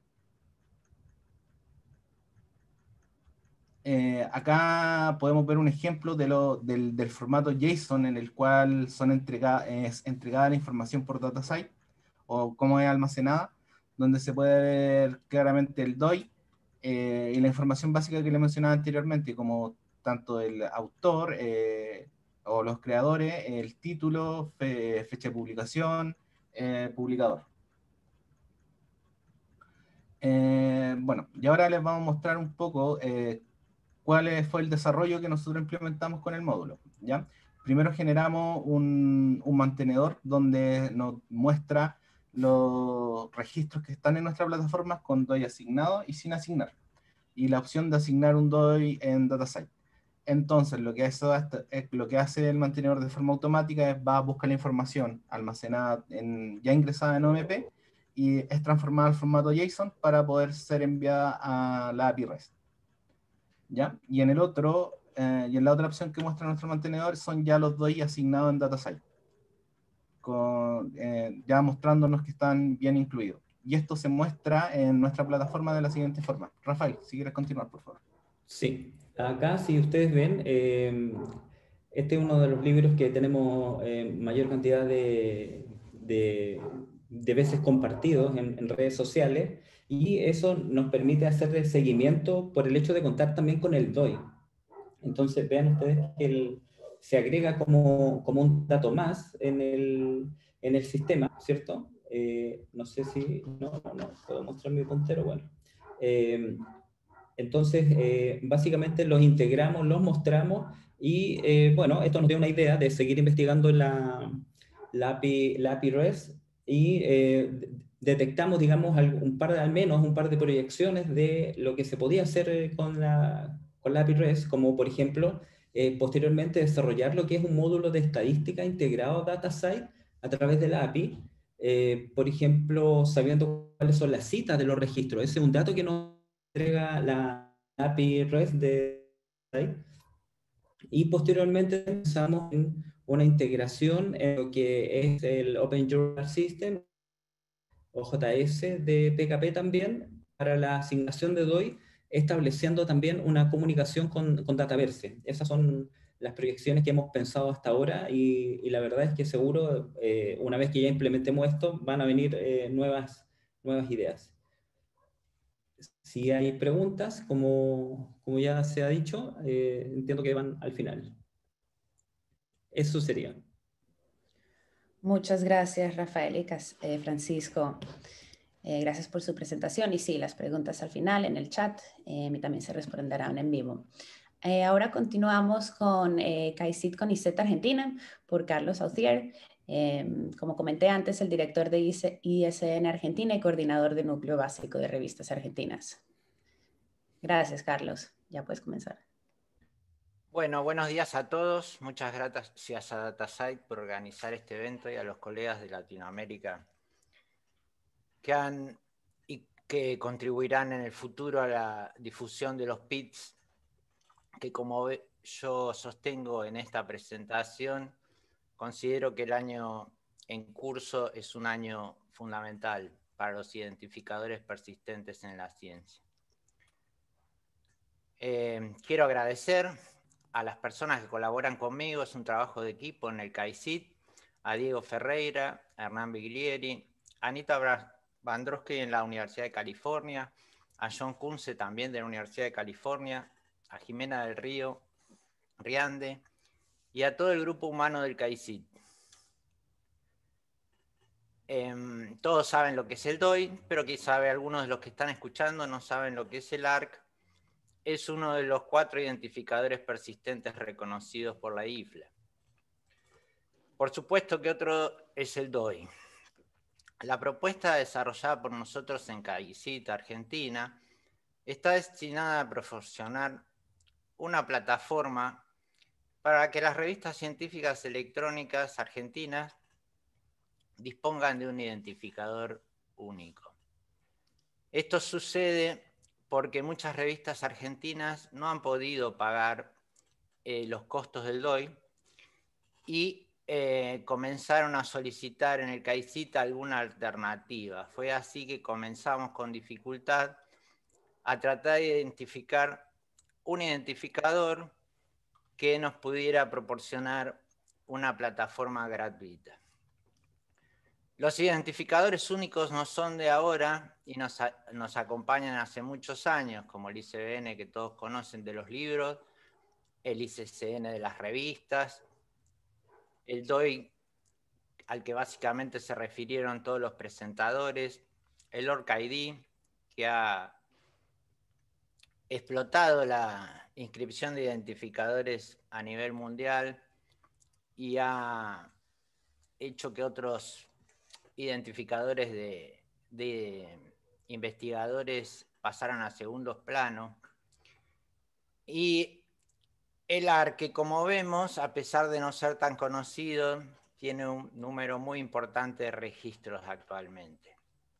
Eh, acá podemos ver un ejemplo de lo, del, del formato JSON en el cual son entrega, es entregada la información por DataSci, o cómo es almacenada, donde se puede ver claramente el D O I eh, y la información básica que le mencionaba anteriormente, como tanto el autor eh, o los creadores, el título, fe, fecha de publicación, eh, publicador. Eh, bueno, y ahora les vamos a mostrar un poco eh, cuál fue el desarrollo que nosotros implementamos con el módulo, ¿ya? Primero generamos un, un mantenedor donde nos muestra los registros que están en nuestra plataforma con D O I asignado y sin asignar, y la opción de asignar un D O I en DataSci. Entonces, lo que, hace, lo que hace el mantenedor de forma automática es va a buscar la información almacenada, en, ya ingresada en O M P, y es transformada al formato JSON para poder ser enviada a la A P I REST. ¿Ya? Y en el otro, eh, y en la otra opción que muestra nuestro mantenedor son ya los D O I asignados en DataSci, con, eh, ya mostrándonos que están bien incluidos. Y esto se muestra en nuestra plataforma de la siguiente forma. Rafael, si quieres continuar, por favor. Sí, acá si ustedes ven, eh, este es uno de los libros que tenemos eh, mayor cantidad de, de, de veces compartidos en, en redes sociales, y eso nos permite hacer el seguimiento por el hecho de contar también con el D O I. Entonces vean ustedes que el, se agrega como, como un dato más en el, en el sistema, ¿cierto? Eh, no sé si, no, no, puedo mostrar mi puntero, bueno. Eh, entonces, eh, básicamente los integramos, los mostramos, y eh, bueno, esto nos dio una idea de seguir investigando la, la, A P I, la A P I REST, y eh, detectamos, digamos, un par de, al menos un par de proyecciones de lo que se podía hacer con la, con la A P I REST, como por ejemplo, eh, posteriormente desarrollar lo que es un módulo de estadística integrado a DataSci a través de la A P I, eh, por ejemplo, sabiendo cuáles son las citas de los registros. Ese es un dato que nos entrega la A P I REST de DataSci, y posteriormente pensamos en una integración en lo que es el Open Journal System, o J S de P K P también, para la asignación de D O I, estableciendo también una comunicación con, con Dataverse. Esas son las proyecciones que hemos pensado hasta ahora, y, y la verdad es que seguro, eh, una vez que ya implementemos esto, van a venir eh, nuevas, nuevas ideas. si hay preguntas, como, como ya se ha dicho, eh, entiendo que van al final. Eso sería. Muchas gracias, Rafael y Cas- eh, Francisco. Eh, gracias por su presentación. Y sí, las preguntas al final en el chat eh, también se responderán en vivo. Eh, ahora continuamos con eh, CAICIT con I C E T Argentina por Carlos Authier. Eh, como comenté antes, el director de I S N Argentina y coordinador del Núcleo Básico de Revistas Argentinas. Gracias, Carlos. Ya puedes comenzar. Bueno, buenos días a todos. Muchas gracias a DataCite por organizar este evento y a los colegas de Latinoamérica que han y que contribuirán en el futuro a la difusión de los P I Ts, que como yo sostengo en esta presentación, considero que el año en curso es un año fundamental para los identificadores persistentes en la ciencia. Eh, quiero agradecer a las personas que colaboran conmigo, es un trabajo de equipo en el CAICIT, a Diego Ferreira, a Hernán Biglieri, a Anita Bandrowski en la Universidad de California, a John Kunze también de la Universidad de California, a Jimena del Río Riande y a todo el grupo humano del CAICIT. Eh, todos saben lo que es el D O I, pero quizá algunos de los que están escuchando no saben lo que es el A R C. Es uno de los cuatro identificadores persistentes reconocidos por la I F L A. Por supuesto que otro es el D O I. La propuesta desarrollada por nosotros en CAICIT Argentina está destinada a proporcionar una plataforma para que las revistas científicas electrónicas argentinas dispongan de un identificador único. Esto sucede porque muchas revistas argentinas no han podido pagar eh, los costos del D O I y eh, comenzaron a solicitar en el CAICIT alguna alternativa. Fue así que comenzamos con dificultad a tratar de identificar un identificador que nos pudiera proporcionar una plataforma gratuita. Los identificadores únicos no son de ahora y nos, nos acompañan hace muchos años, como el I C B N que todos conocen de los libros, el I C C N de las revistas, el D O I al que básicamente se refirieron todos los presentadores, el O R C I D que ha explotado la inscripción de identificadores a nivel mundial y ha hecho que otros identificadores de, de investigadores pasaran a segundos planos. Y el A R C, que como vemos, a pesar de no ser tan conocido, tiene un número muy importante de registros actualmente.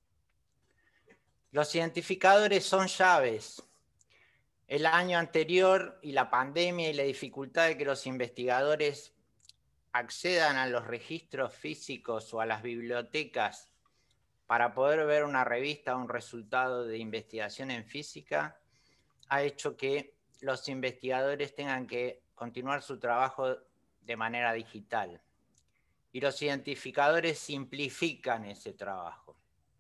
Los identificadores son llaves. El año anterior y la pandemia y la dificultad de que los investigadores accedan a los registros físicos o a las bibliotecas para poder ver una revista o un resultado de investigación en física, ha hecho que los investigadores tengan que continuar su trabajo de manera digital. Y los identificadores simplifican ese trabajo.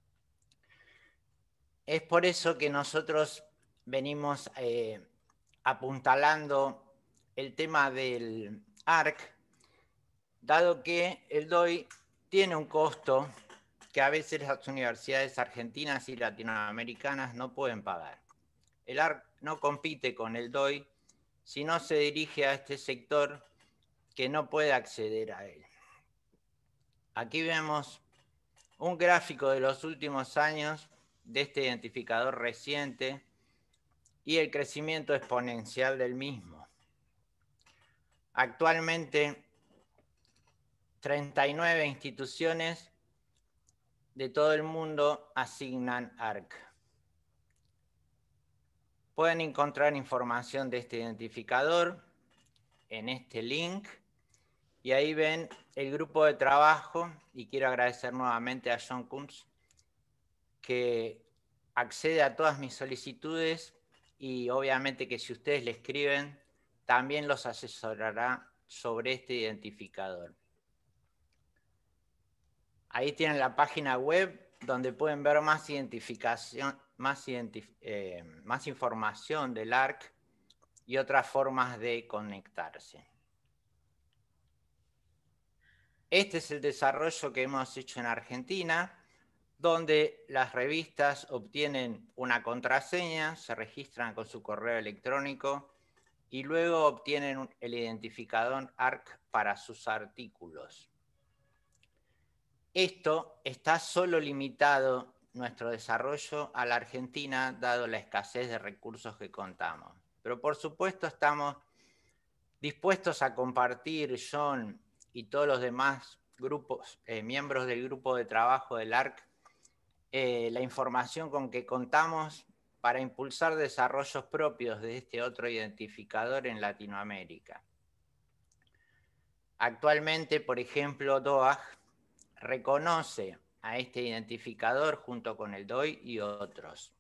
Es por eso que nosotros venimos eh, apuntalando el tema del A R C, dado que el D O I tiene un costo que a veces las universidades argentinas y latinoamericanas no pueden pagar. El A R C no compite con el D O I si no se dirige a este sector que no puede acceder a él. Aquí vemos un gráfico de los últimos años de este identificador reciente y el crecimiento exponencial del mismo. Actualmente, treinta y nueve instituciones de todo el mundo asignan A R C. Pueden encontrar información de este identificador en este link y ahí ven el grupo de trabajo y quiero agradecer nuevamente a John Kunze que accede a todas mis solicitudes y obviamente que si ustedes le escriben también los asesorará sobre este identificador. Ahí tienen la página web donde pueden ver más identificación, más, identif eh, más información del A R C y otras formas de conectarse. Este es el desarrollo que hemos hecho en Argentina, donde las revistas obtienen una contraseña, se registran con su correo electrónico y luego obtienen el identificador A R C para sus artículos. Esto está solo limitado, nuestro desarrollo, a la Argentina, dado la escasez de recursos que contamos. Pero por supuesto estamos dispuestos a compartir, John y todos los demás grupos, eh, miembros del grupo de trabajo del A R C, eh, la información con que contamos para impulsar desarrollos propios de este otro identificador en Latinoamérica. Actualmente, por ejemplo, D O A G reconoce a este identificador junto con el D O I y otros.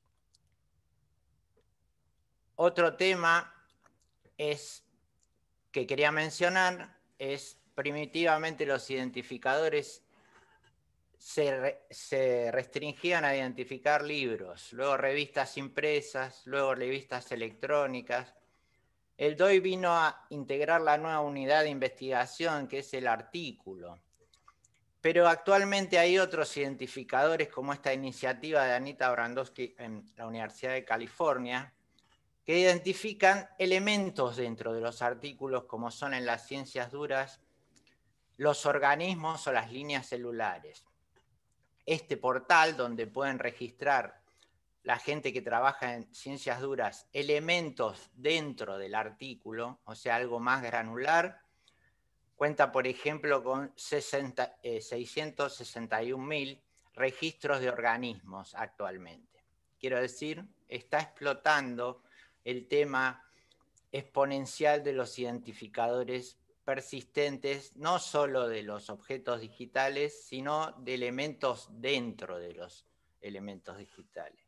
Otro tema es, que quería mencionar es primitivamente los identificadores se, re, se restringían a identificar libros, luego revistas impresas, luego revistas electrónicas. El D O I vino a integrar la nueva unidad de investigación que es el artículo. Pero actualmente hay otros identificadores como esta iniciativa de Anita Brandowski en la Universidad de California que identifican elementos dentro de los artículos como son en las ciencias duras los organismos o las líneas celulares. Este portal donde pueden registrar la gente que trabaja en ciencias duras elementos dentro del artículo, o sea, algo más granular, cuenta, por ejemplo, con seiscientos sesenta y un mil registros de organismos actualmente. Quiero decir, está explotando el tema exponencial de los identificadores persistentes, no solo de los objetos digitales, sino de elementos dentro de los elementos digitales.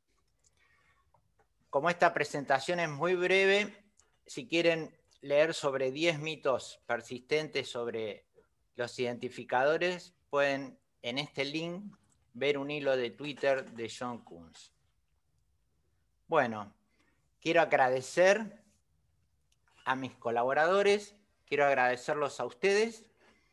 Como esta presentación es muy breve, si quieren leer sobre diez mitos persistentes sobre los identificadores, pueden en este link ver un hilo de Twitter de John Kunz. Bueno, quiero agradecer a mis colaboradores, quiero agradecerlos a ustedes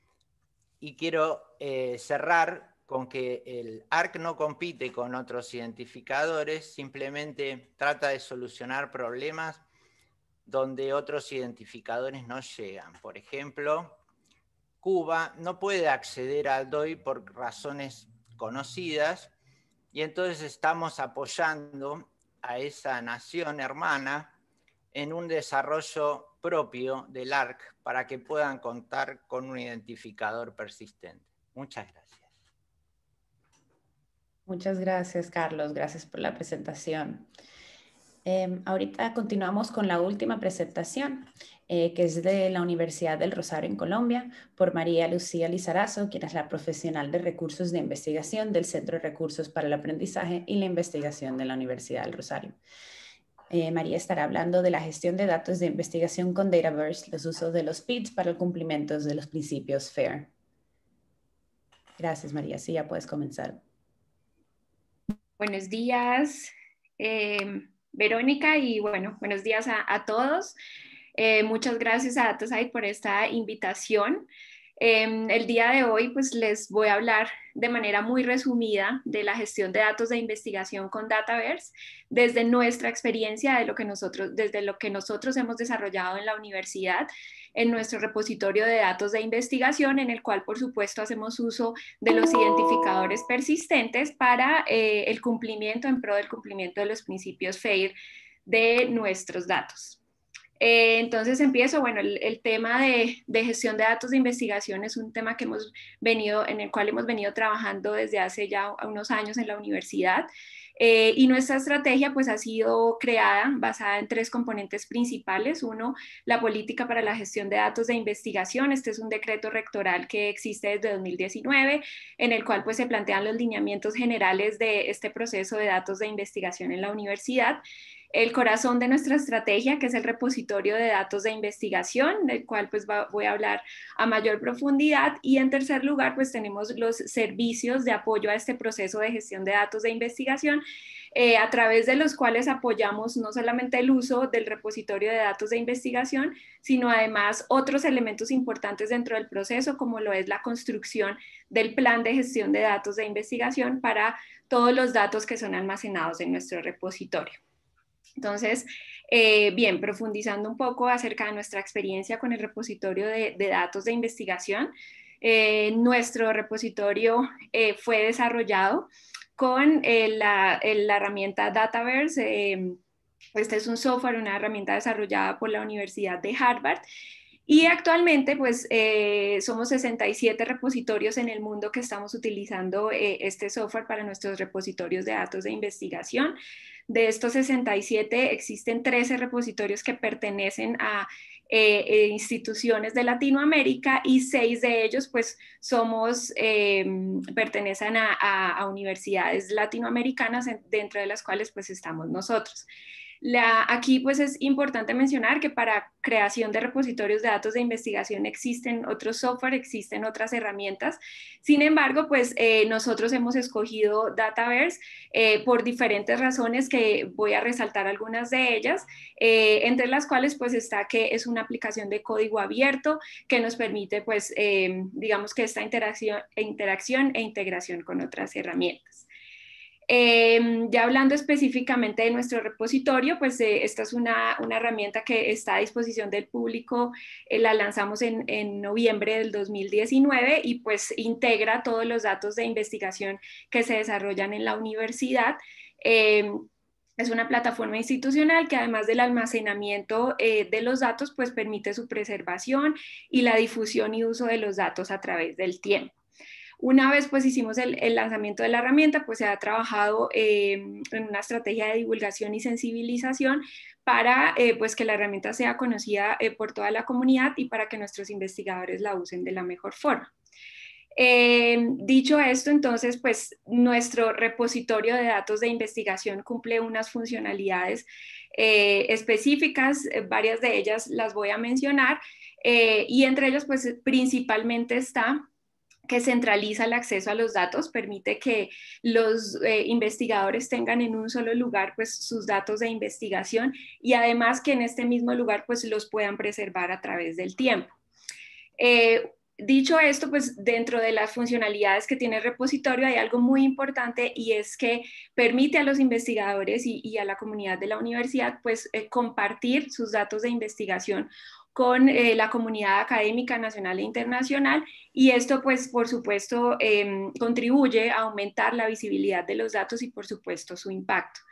y quiero eh, cerrar con que el A R C no compite con otros identificadores, simplemente trata de solucionar problemas donde otros identificadores no llegan. Por ejemplo, Cuba no puede acceder al D O I por razones conocidas y entonces estamos apoyando a esa nación hermana en un desarrollo propio del A R C para que puedan contar con un identificador persistente. Muchas gracias. Muchas gracias, Carlos. Gracias por la presentación. Eh, ahorita continuamos con la última presentación, eh, que es de la Universidad del Rosario en Colombia, por María Lucía Lizarazo, quien es la profesional de recursos de investigación del Centro de Recursos para el Aprendizaje y la Investigación de la Universidad del Rosario. Eh, María estará hablando de la gestión de datos de investigación con Dataverse, los usos de los P I Ds para el cumplimiento de los principios FAIR. Gracias, María. Sí, ya puedes comenzar. Buenos días, eh, Verónica, y bueno, buenos días a, a todos. Eh, muchas gracias a DataCite por esta invitación. Eh, el día de hoy pues les voy a hablar de manera muy resumida de la gestión de datos de investigación con Dataverse desde nuestra experiencia, de lo que nosotros, desde lo que nosotros hemos desarrollado en la universidad, en nuestro repositorio de datos de investigación, en el cual por supuesto hacemos uso de los identificadores persistentes para eh, el cumplimiento, en pro del cumplimiento de los principios FAIR de nuestros datos. Eh, entonces empiezo, bueno, el, el tema de, de gestión de datos de investigación es un tema que hemos venido, en el cual hemos venido trabajando desde hace ya unos años en la universidad. Eh, y nuestra estrategia pues ha sido creada basada en tres componentes principales. Uno, la política para la gestión de datos de investigación. Este es un decreto rectoral que existe desde dos mil diecinueve, en el cual pues se plantean los lineamientos generales de este proceso de datos de investigación en la universidad. El corazón de nuestra estrategia, que es el repositorio de datos de investigación, del cual pues va, voy a hablar a mayor profundidad. Y en tercer lugar, pues tenemos los servicios de apoyo a este proceso de gestión de datos de investigación, eh, a través de los cuales apoyamos no solamente el uso del repositorio de datos de investigación, sino además otros elementos importantes dentro del proceso, como lo es la construcción del plan de gestión de datos de investigación para todos los datos que son almacenados en nuestro repositorio. Entonces, eh, bien, profundizando un poco acerca de nuestra experiencia con el repositorio de, de datos de investigación, eh, nuestro repositorio eh, fue desarrollado con eh, la, la herramienta Dataverse. Eh, este es un software, una herramienta desarrollada por la Universidad de Harvard. Y actualmente, pues, eh, somos sesenta y siete repositorios en el mundo que estamos utilizando eh, este software para nuestros repositorios de datos de investigación. De estos sesenta y siete, existen trece repositorios que pertenecen a eh, eh, instituciones de Latinoamérica y seis de ellos, pues, somos, eh, pertenecen a, a, a universidades latinoamericanas, dentro de las cuales, pues, estamos nosotros. La, aquí pues es importante mencionar que para creación de repositorios de datos de investigación existen otros software, existen otras herramientas. Sin embargo, pues eh, nosotros hemos escogido Dataverse eh, por diferentes razones, que voy a resaltar algunas de ellas, eh, entre las cuales pues está que es una aplicación de código abierto que nos permite pues eh, digamos que esta interacción, interacción e integración con otras herramientas. Eh, ya hablando específicamente de nuestro repositorio, pues eh, esta es una, una herramienta que está a disposición del público. Eh, la lanzamos en, en noviembre del dos mil diecinueve y pues integra todos los datos de investigación que se desarrollan en la universidad. Eh, Es una plataforma institucional que, además del almacenamiento eh, de los datos, pues permite su preservación y la difusión y uso de los datos a través del tiempo. Una vez pues hicimos el, el lanzamiento de la herramienta, pues se ha trabajado eh, en una estrategia de divulgación y sensibilización para eh, pues que la herramienta sea conocida eh, por toda la comunidad y para que nuestros investigadores la usen de la mejor forma. Eh, dicho esto, entonces, pues nuestro repositorio de datos de investigación cumple unas funcionalidades eh, específicas, eh, varias de ellas las voy a mencionar, eh, y entre ellas, pues principalmente está que centraliza el acceso a los datos, permite que los eh, investigadores tengan en un solo lugar pues sus datos de investigación y además que en este mismo lugar pues los puedan preservar a través del tiempo. Eh, Dicho esto, pues dentro de las funcionalidades que tiene el repositorio hay algo muy importante, y es que permite a los investigadores y, y a la comunidad de la universidad pues eh, compartir sus datos de investigación con eh, la comunidad académica nacional e internacional, y esto pues por supuesto eh, contribuye a aumentar la visibilidad de los datos y por supuesto su impacto.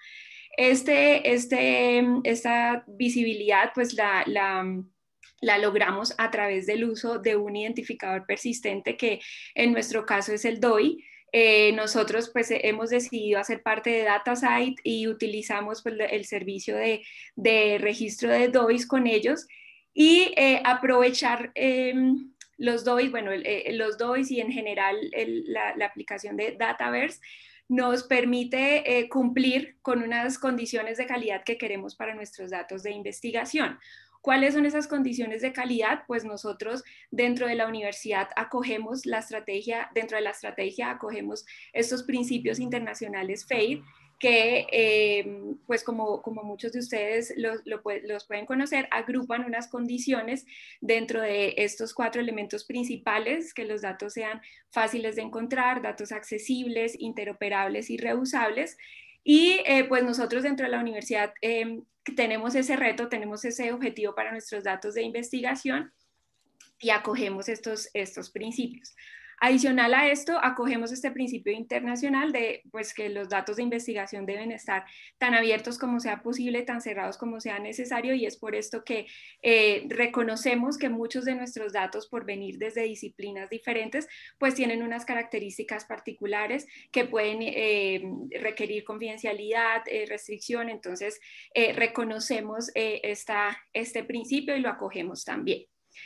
Este, este, esta visibilidad pues la, la la logramos a través del uso de un identificador persistente que en nuestro caso es el D O I. Eh, nosotros pues hemos decidido hacer parte de DataCite y utilizamos pues, el servicio de, de registro de D O Is con ellos y eh, aprovechar eh, los D O Is, bueno, eh, los D O Is y en general el, la, la aplicación de Dataverse nos permite eh, cumplir con unas condiciones de calidad que queremos para nuestros datos de investigación. ¿Cuáles son esas condiciones de calidad? Pues nosotros dentro de la universidad acogemos la estrategia, dentro de la estrategia acogemos estos principios internacionales FAIR, que eh, pues como, como muchos de ustedes los, lo, los pueden conocer, agrupan unas condiciones dentro de estos cuatro elementos principales: que los datos sean fáciles de encontrar, datos accesibles, interoperables y reusables. Y eh, pues nosotros dentro de la universidad eh, tenemos ese reto, tenemos ese objetivo para nuestros datos de investigación y acogemos estos, estos principios. Adicional a esto, acogemos este principio internacional de pues, que los datos de investigación deben estar tan abiertos como sea posible, tan cerrados como sea necesario, y es por esto que eh, reconocemos que muchos de nuestros datos, por venir desde disciplinas diferentes, pues tienen unas características particulares que pueden eh, requerir confidencialidad, eh, restricción. Entonces, eh, reconocemos eh, esta, este principio y lo acogemos también.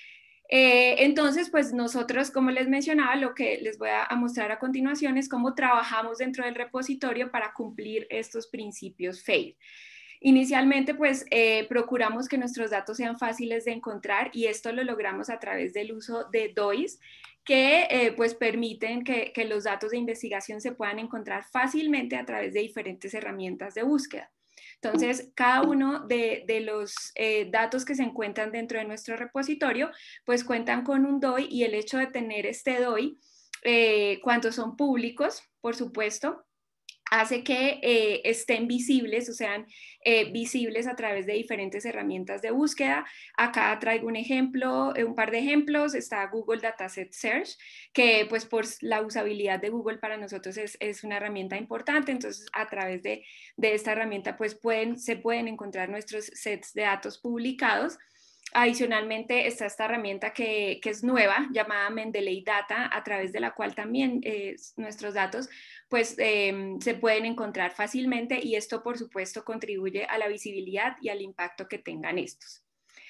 Eh, entonces, pues nosotros, como les mencionaba, lo que les voy a, a mostrar a continuación es cómo trabajamos dentro del repositorio para cumplir estos principios FAIR. Inicialmente, pues eh, procuramos que nuestros datos sean fáciles de encontrar, y esto lo logramos a través del uso de D O Is, que eh, pues permiten que, que los datos de investigación se puedan encontrar fácilmente a través de diferentes herramientas de búsqueda. Entonces, cada uno de, de los eh, datos que se encuentran dentro de nuestro repositorio, pues cuentan con un D O I, y el hecho de tener este D O I, eh, cuando son públicos, por supuesto, hace que eh, estén visibles, o sean eh, visibles a través de diferentes herramientas de búsqueda. Acá traigo un ejemplo, un par de ejemplos. Está Google Dataset Search, que pues por la usabilidad de Google para nosotros es, es una herramienta importante. Entonces, a través de, de esta herramienta pues pueden, se pueden encontrar nuestros sets de datos publicados. Adicionalmente está esta herramienta que, que es nueva, llamada Mendeley Data, a través de la cual también eh, nuestros datos pues, eh, se pueden encontrar fácilmente, y esto por supuesto contribuye a la visibilidad y al impacto que tengan estos.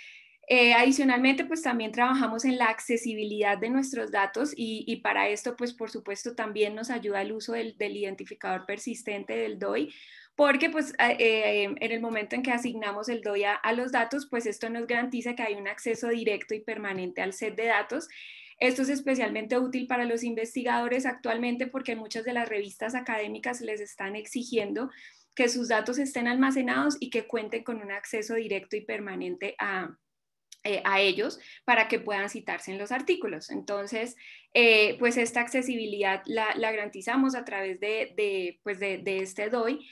Eh, adicionalmente, pues también trabajamos en la accesibilidad de nuestros datos, y, y para esto, pues por supuesto también nos ayuda el uso del, del identificador persistente del D O I, porque pues eh, en el momento en que asignamos el D O I a, a los datos, pues esto nos garantiza que hay un acceso directo y permanente al set de datos. Esto es especialmente útil para los investigadores actualmente, porque muchas de las revistas académicas les están exigiendo que sus datos estén almacenados y que cuenten con un acceso directo y permanente a Eh, a ellos para que puedan citarse en los artículos. Entonces, eh, pues esta accesibilidad la, la garantizamos a través de, de, pues de, de este D O I,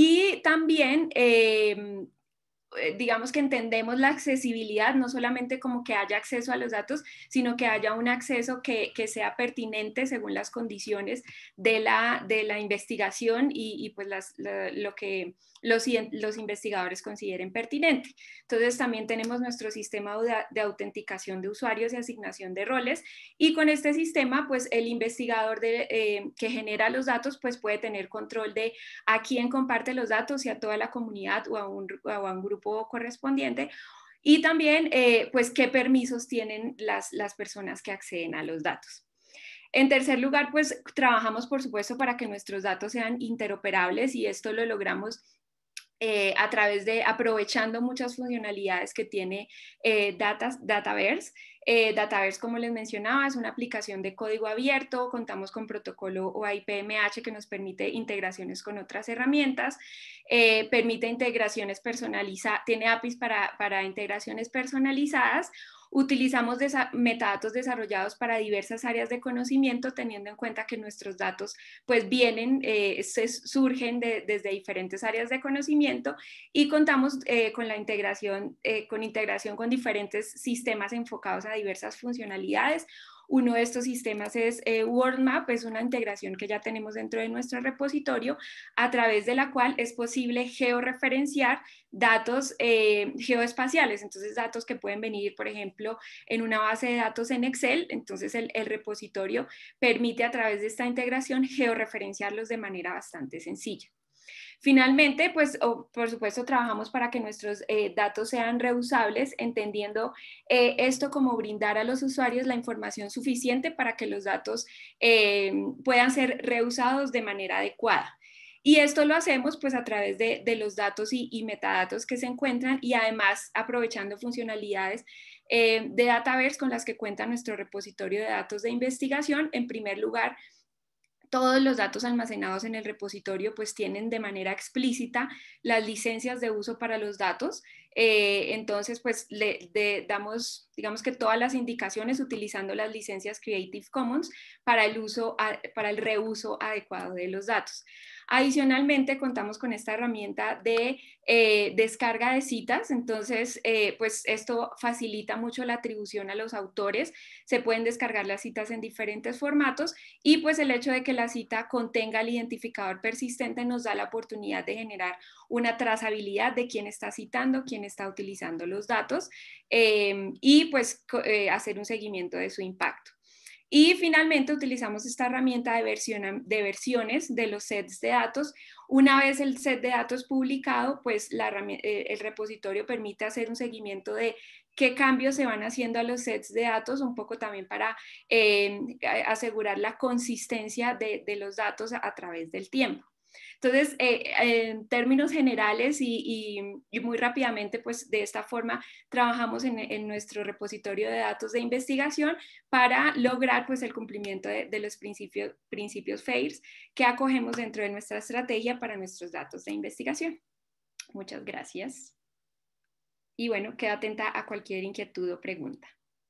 y también eh, digamos que entendemos la accesibilidad no solamente como que haya acceso a los datos, sino que haya un acceso que, que sea pertinente según las condiciones de la, de la investigación y, y pues las, la, lo que los, los investigadores consideren pertinente. Entonces también tenemos nuestro sistema de, de autenticación de usuarios y asignación de roles, y con este sistema pues el investigador de, eh, que genera los datos pues puede tener control de a quién comparte los datos, y a toda la comunidad o a un, o a un grupo correspondiente, y también eh, pues qué permisos tienen las, las personas que acceden a los datos. En tercer lugar, pues trabajamos por supuesto para que nuestros datos sean interoperables, y esto lo logramos Eh, a través de aprovechando muchas funcionalidades que tiene eh, Data, Dataverse. Eh, Dataverse, como les mencionaba, es una aplicación de código abierto. Contamos con protocolo O A I P M H que nos permite integraciones con otras herramientas, eh, permite integraciones personalizadas, tiene A P Is para, para integraciones personalizadas. Utilizamos desa- metadatos desarrollados para diversas áreas de conocimiento, teniendo en cuenta que nuestros datos pues vienen, eh, se surgen de, desde diferentes áreas de conocimiento, y contamos eh, con la integración, eh, con integración con diferentes sistemas enfocados a diversas funcionalidades. Uno de estos sistemas es eh, WorldMap, es una integración que ya tenemos dentro de nuestro repositorio, a través de la cual es posible georreferenciar datos eh, geoespaciales, entonces datos que pueden venir, por ejemplo, en una base de datos en Excel. Entonces el, el repositorio permite a través de esta integración georreferenciarlos de manera bastante sencilla. Finalmente, pues oh, por supuesto trabajamos para que nuestros eh, datos sean reusables, entendiendo eh, esto como brindar a los usuarios la información suficiente para que los datos eh, puedan ser reusados de manera adecuada. Y esto lo hacemos pues a través de, de los datos y, y metadatos que se encuentran, y además aprovechando funcionalidades eh, de Dataverse con las que cuenta nuestro repositorio de datos de investigación. En primer lugar, todos los datos almacenados en el repositorio pues tienen de manera explícita las licencias de uso para los datos. Eh, entonces, pues le de, damos, digamos que todas las indicaciones utilizando las licencias Creative Commons para el, uso, para el reuso adecuado de los datos. Adicionalmente, contamos con esta herramienta de eh, descarga de citas, entonces, eh, pues esto facilita mucho la atribución a los autores, se pueden descargar las citas en diferentes formatos y pues el hecho de que la cita contenga el identificador persistente nos da la oportunidad de generar una trazabilidad de quién está citando, quién está utilizando los datos eh, y pues eh, hacer un seguimiento de su impacto. Y finalmente utilizamos esta herramienta de, versión, de versiones de los sets de datos. Una vez el set de datos publicado, pues la, el repositorio permite hacer un seguimiento de qué cambios se van haciendo a los sets de datos, un poco también para eh, asegurar la consistencia de, de los datos a, a través del tiempo. Entonces, eh, en términos generales y, y, y muy rápidamente, pues de esta forma trabajamos en, en nuestro repositorio de datos de investigación para lograr pues el cumplimiento de, de los principios, principios FAIRS que acogemos dentro de nuestra estrategia para nuestros datos de investigación. Muchas gracias. Y bueno, queda atenta a cualquier inquietud o pregunta.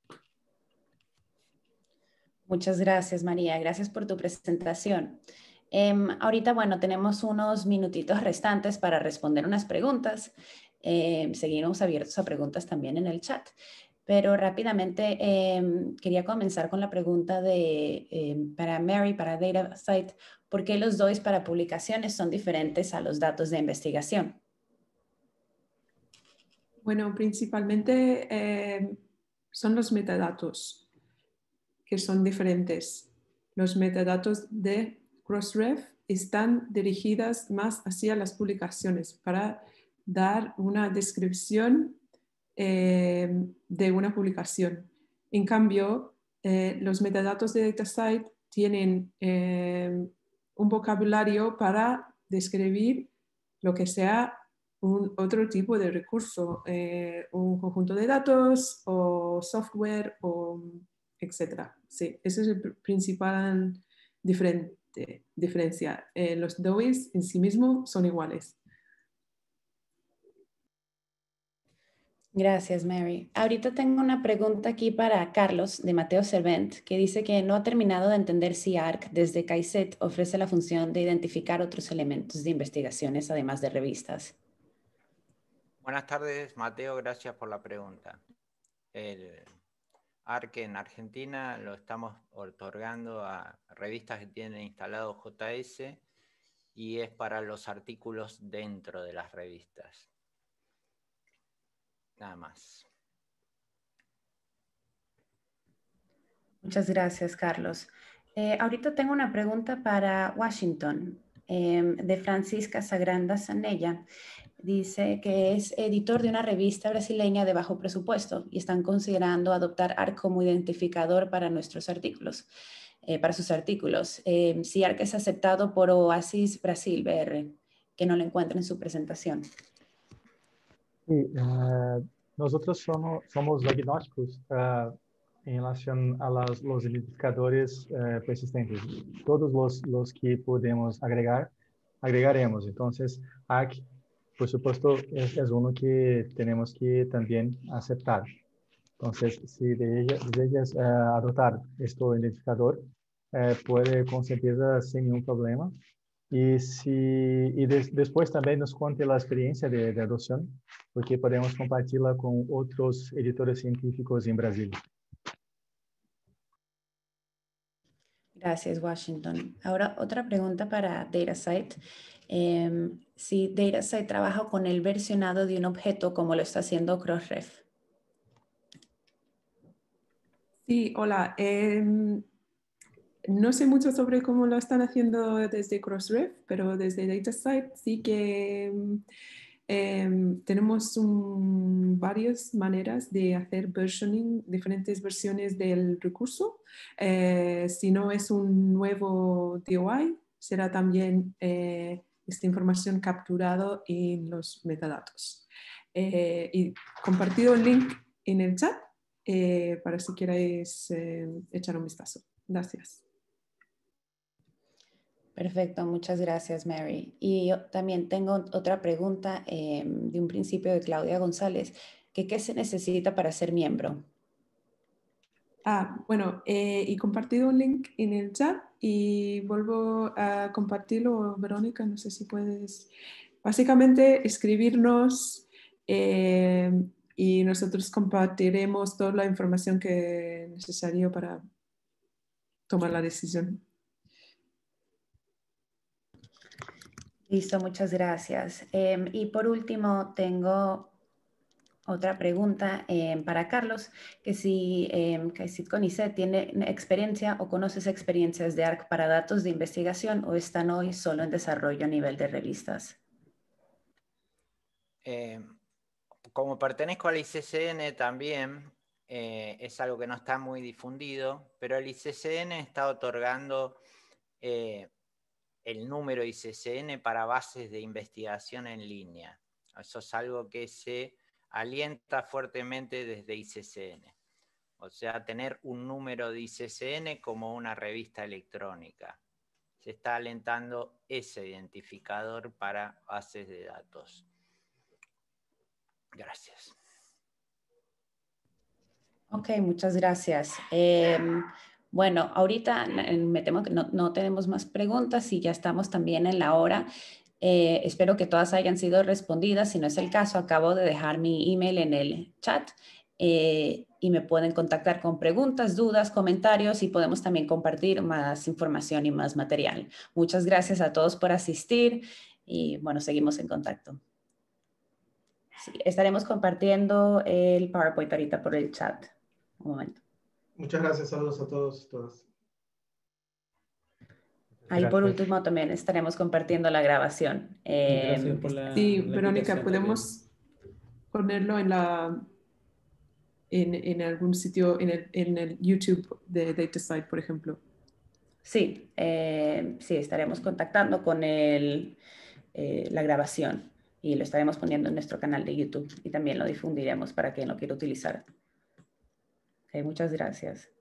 Muchas gracias, María. Gracias por tu presentación. Eh, ahorita, bueno, tenemos unos minutitos restantes para responder unas preguntas. Eh, seguimos abiertos a preguntas también en el chat. Pero rápidamente eh, quería comenzar con la pregunta de, eh, para Mary, para DataCite, ¿por qué los D O Is para publicaciones son diferentes a los datos de investigación? Bueno, principalmente eh, son los metadatos que son diferentes. Los metadatos de Crossref están dirigidas más hacia las publicaciones para dar una descripción eh, de una publicación. En cambio, eh, los metadatos de DataCite tienen eh, un vocabulario para describir lo que sea un otro tipo de recurso, eh, un conjunto de datos o software, o etcétera. Sí, ese es el principal diferente, diferencia. Eh, los D O Is en sí mismos son iguales. Gracias, Mary. Ahorita tengo una pregunta aquí para Carlos de Mateo Servent, que dice que no ha terminado de entender si A R C desde Kaizen ofrece la función de identificar otros elementos de investigaciones además de revistas. Buenas tardes, Mateo, gracias por la pregunta. El A R C en Argentina lo estamos otorgando a revistas que tienen instalado J S y es para los artículos dentro de las revistas. Nada más. Muchas gracias, Carlos. Eh, ahorita tengo una pregunta para Washington, eh, de Francisca Sagranda Sanella. Dice que es editor de una revista brasileña de bajo presupuesto y están considerando adoptar A R C como identificador para nuestros artículos, eh, para sus artículos. Eh, si A R C es aceptado por Oasis Brasil B R, que no lo encuentro en su presentación. Sí, uh, nosotros somos, somos agnósticos uh, en relación a las, los identificadores uh, persistentes. Todos los, los que podemos agregar, agregaremos. Entonces, A R C, por supuesto, es, es uno que tenemos que también aceptar. Entonces, si de ellas, de ellas uh, adoptar este identificador, uh, puede con certeza sin ningún problema. Y, si, y des, después también nos cuente la experiencia de, de adopción, porque podemos compartirla con otros editores científicos en Brasil. Gracias, Washington. Ahora, otra pregunta para DataCite. Eh, si DataCite trabaja con el versionado de un objeto como lo está haciendo Crossref. Sí, hola. Eh, no sé mucho sobre cómo lo están haciendo desde Crossref, pero desde DataCite sí que eh, tenemos un, varias maneras de hacer versioning, diferentes versiones del recurso. Eh, si no es un nuevo D O I, será también eh, esta información capturada en los metadatos. Eh, y compartido el link en el chat eh, para si queréis eh, echar un vistazo. Gracias. Perfecto, muchas gracias, Mary. Y yo también tengo otra pregunta eh, de un principio de Claudia González, que ¿qué se necesita para ser miembro? Ah, bueno, eh, y compartido un link en el chat y vuelvo a compartirlo, Verónica, no sé si puedes. Básicamente, escribirnos eh, y nosotros compartiremos toda la información que es necesario para tomar la decisión. Listo, muchas gracias. Eh, y por último, tengo otra pregunta eh, para Carlos, que si eh, Kaisit Conicet tiene experiencia o conoces experiencias de A R C para datos de investigación o están hoy solo en desarrollo a nivel de revistas. Eh, como pertenezco al I C C N también, eh, es algo que no está muy difundido, pero el I C C N está otorgando eh, el número I C C N para bases de investigación en línea. Eso es algo que se alienta fuertemente desde I C C N. O sea, tener un número de I C C N como una revista electrónica. Se está alentando ese identificador para bases de datos. Gracias. Ok, muchas gracias. Eh, bueno, ahorita me temo que no, no tenemos más preguntas y ya estamos también en la hora. Eh, espero que todas hayan sido respondidas. Si no es el caso, acabo de dejar mi email en el chat eh, y me pueden contactar con preguntas, dudas, comentarios y podemos también compartir más información y más material. Muchas gracias a todos por asistir y bueno, seguimos en contacto. Sí, estaremos compartiendo el PowerPoint ahorita por el chat. Un momento. Muchas gracias, saludos a todos y todas. Ahí por Gracias. último también estaremos compartiendo la grabación. Eh, Gracias por la, Sí, la Verónica, invitación podemos ponerlo en la en, en algún sitio, en el, en el YouTube de DataCite, por ejemplo. sí, eh, sí, estaremos contactando con el, eh, la grabación y lo estaremos poniendo en nuestro canal de YouTube y también lo difundiremos para quien lo quiera utilizar. Okay, muchas gracias.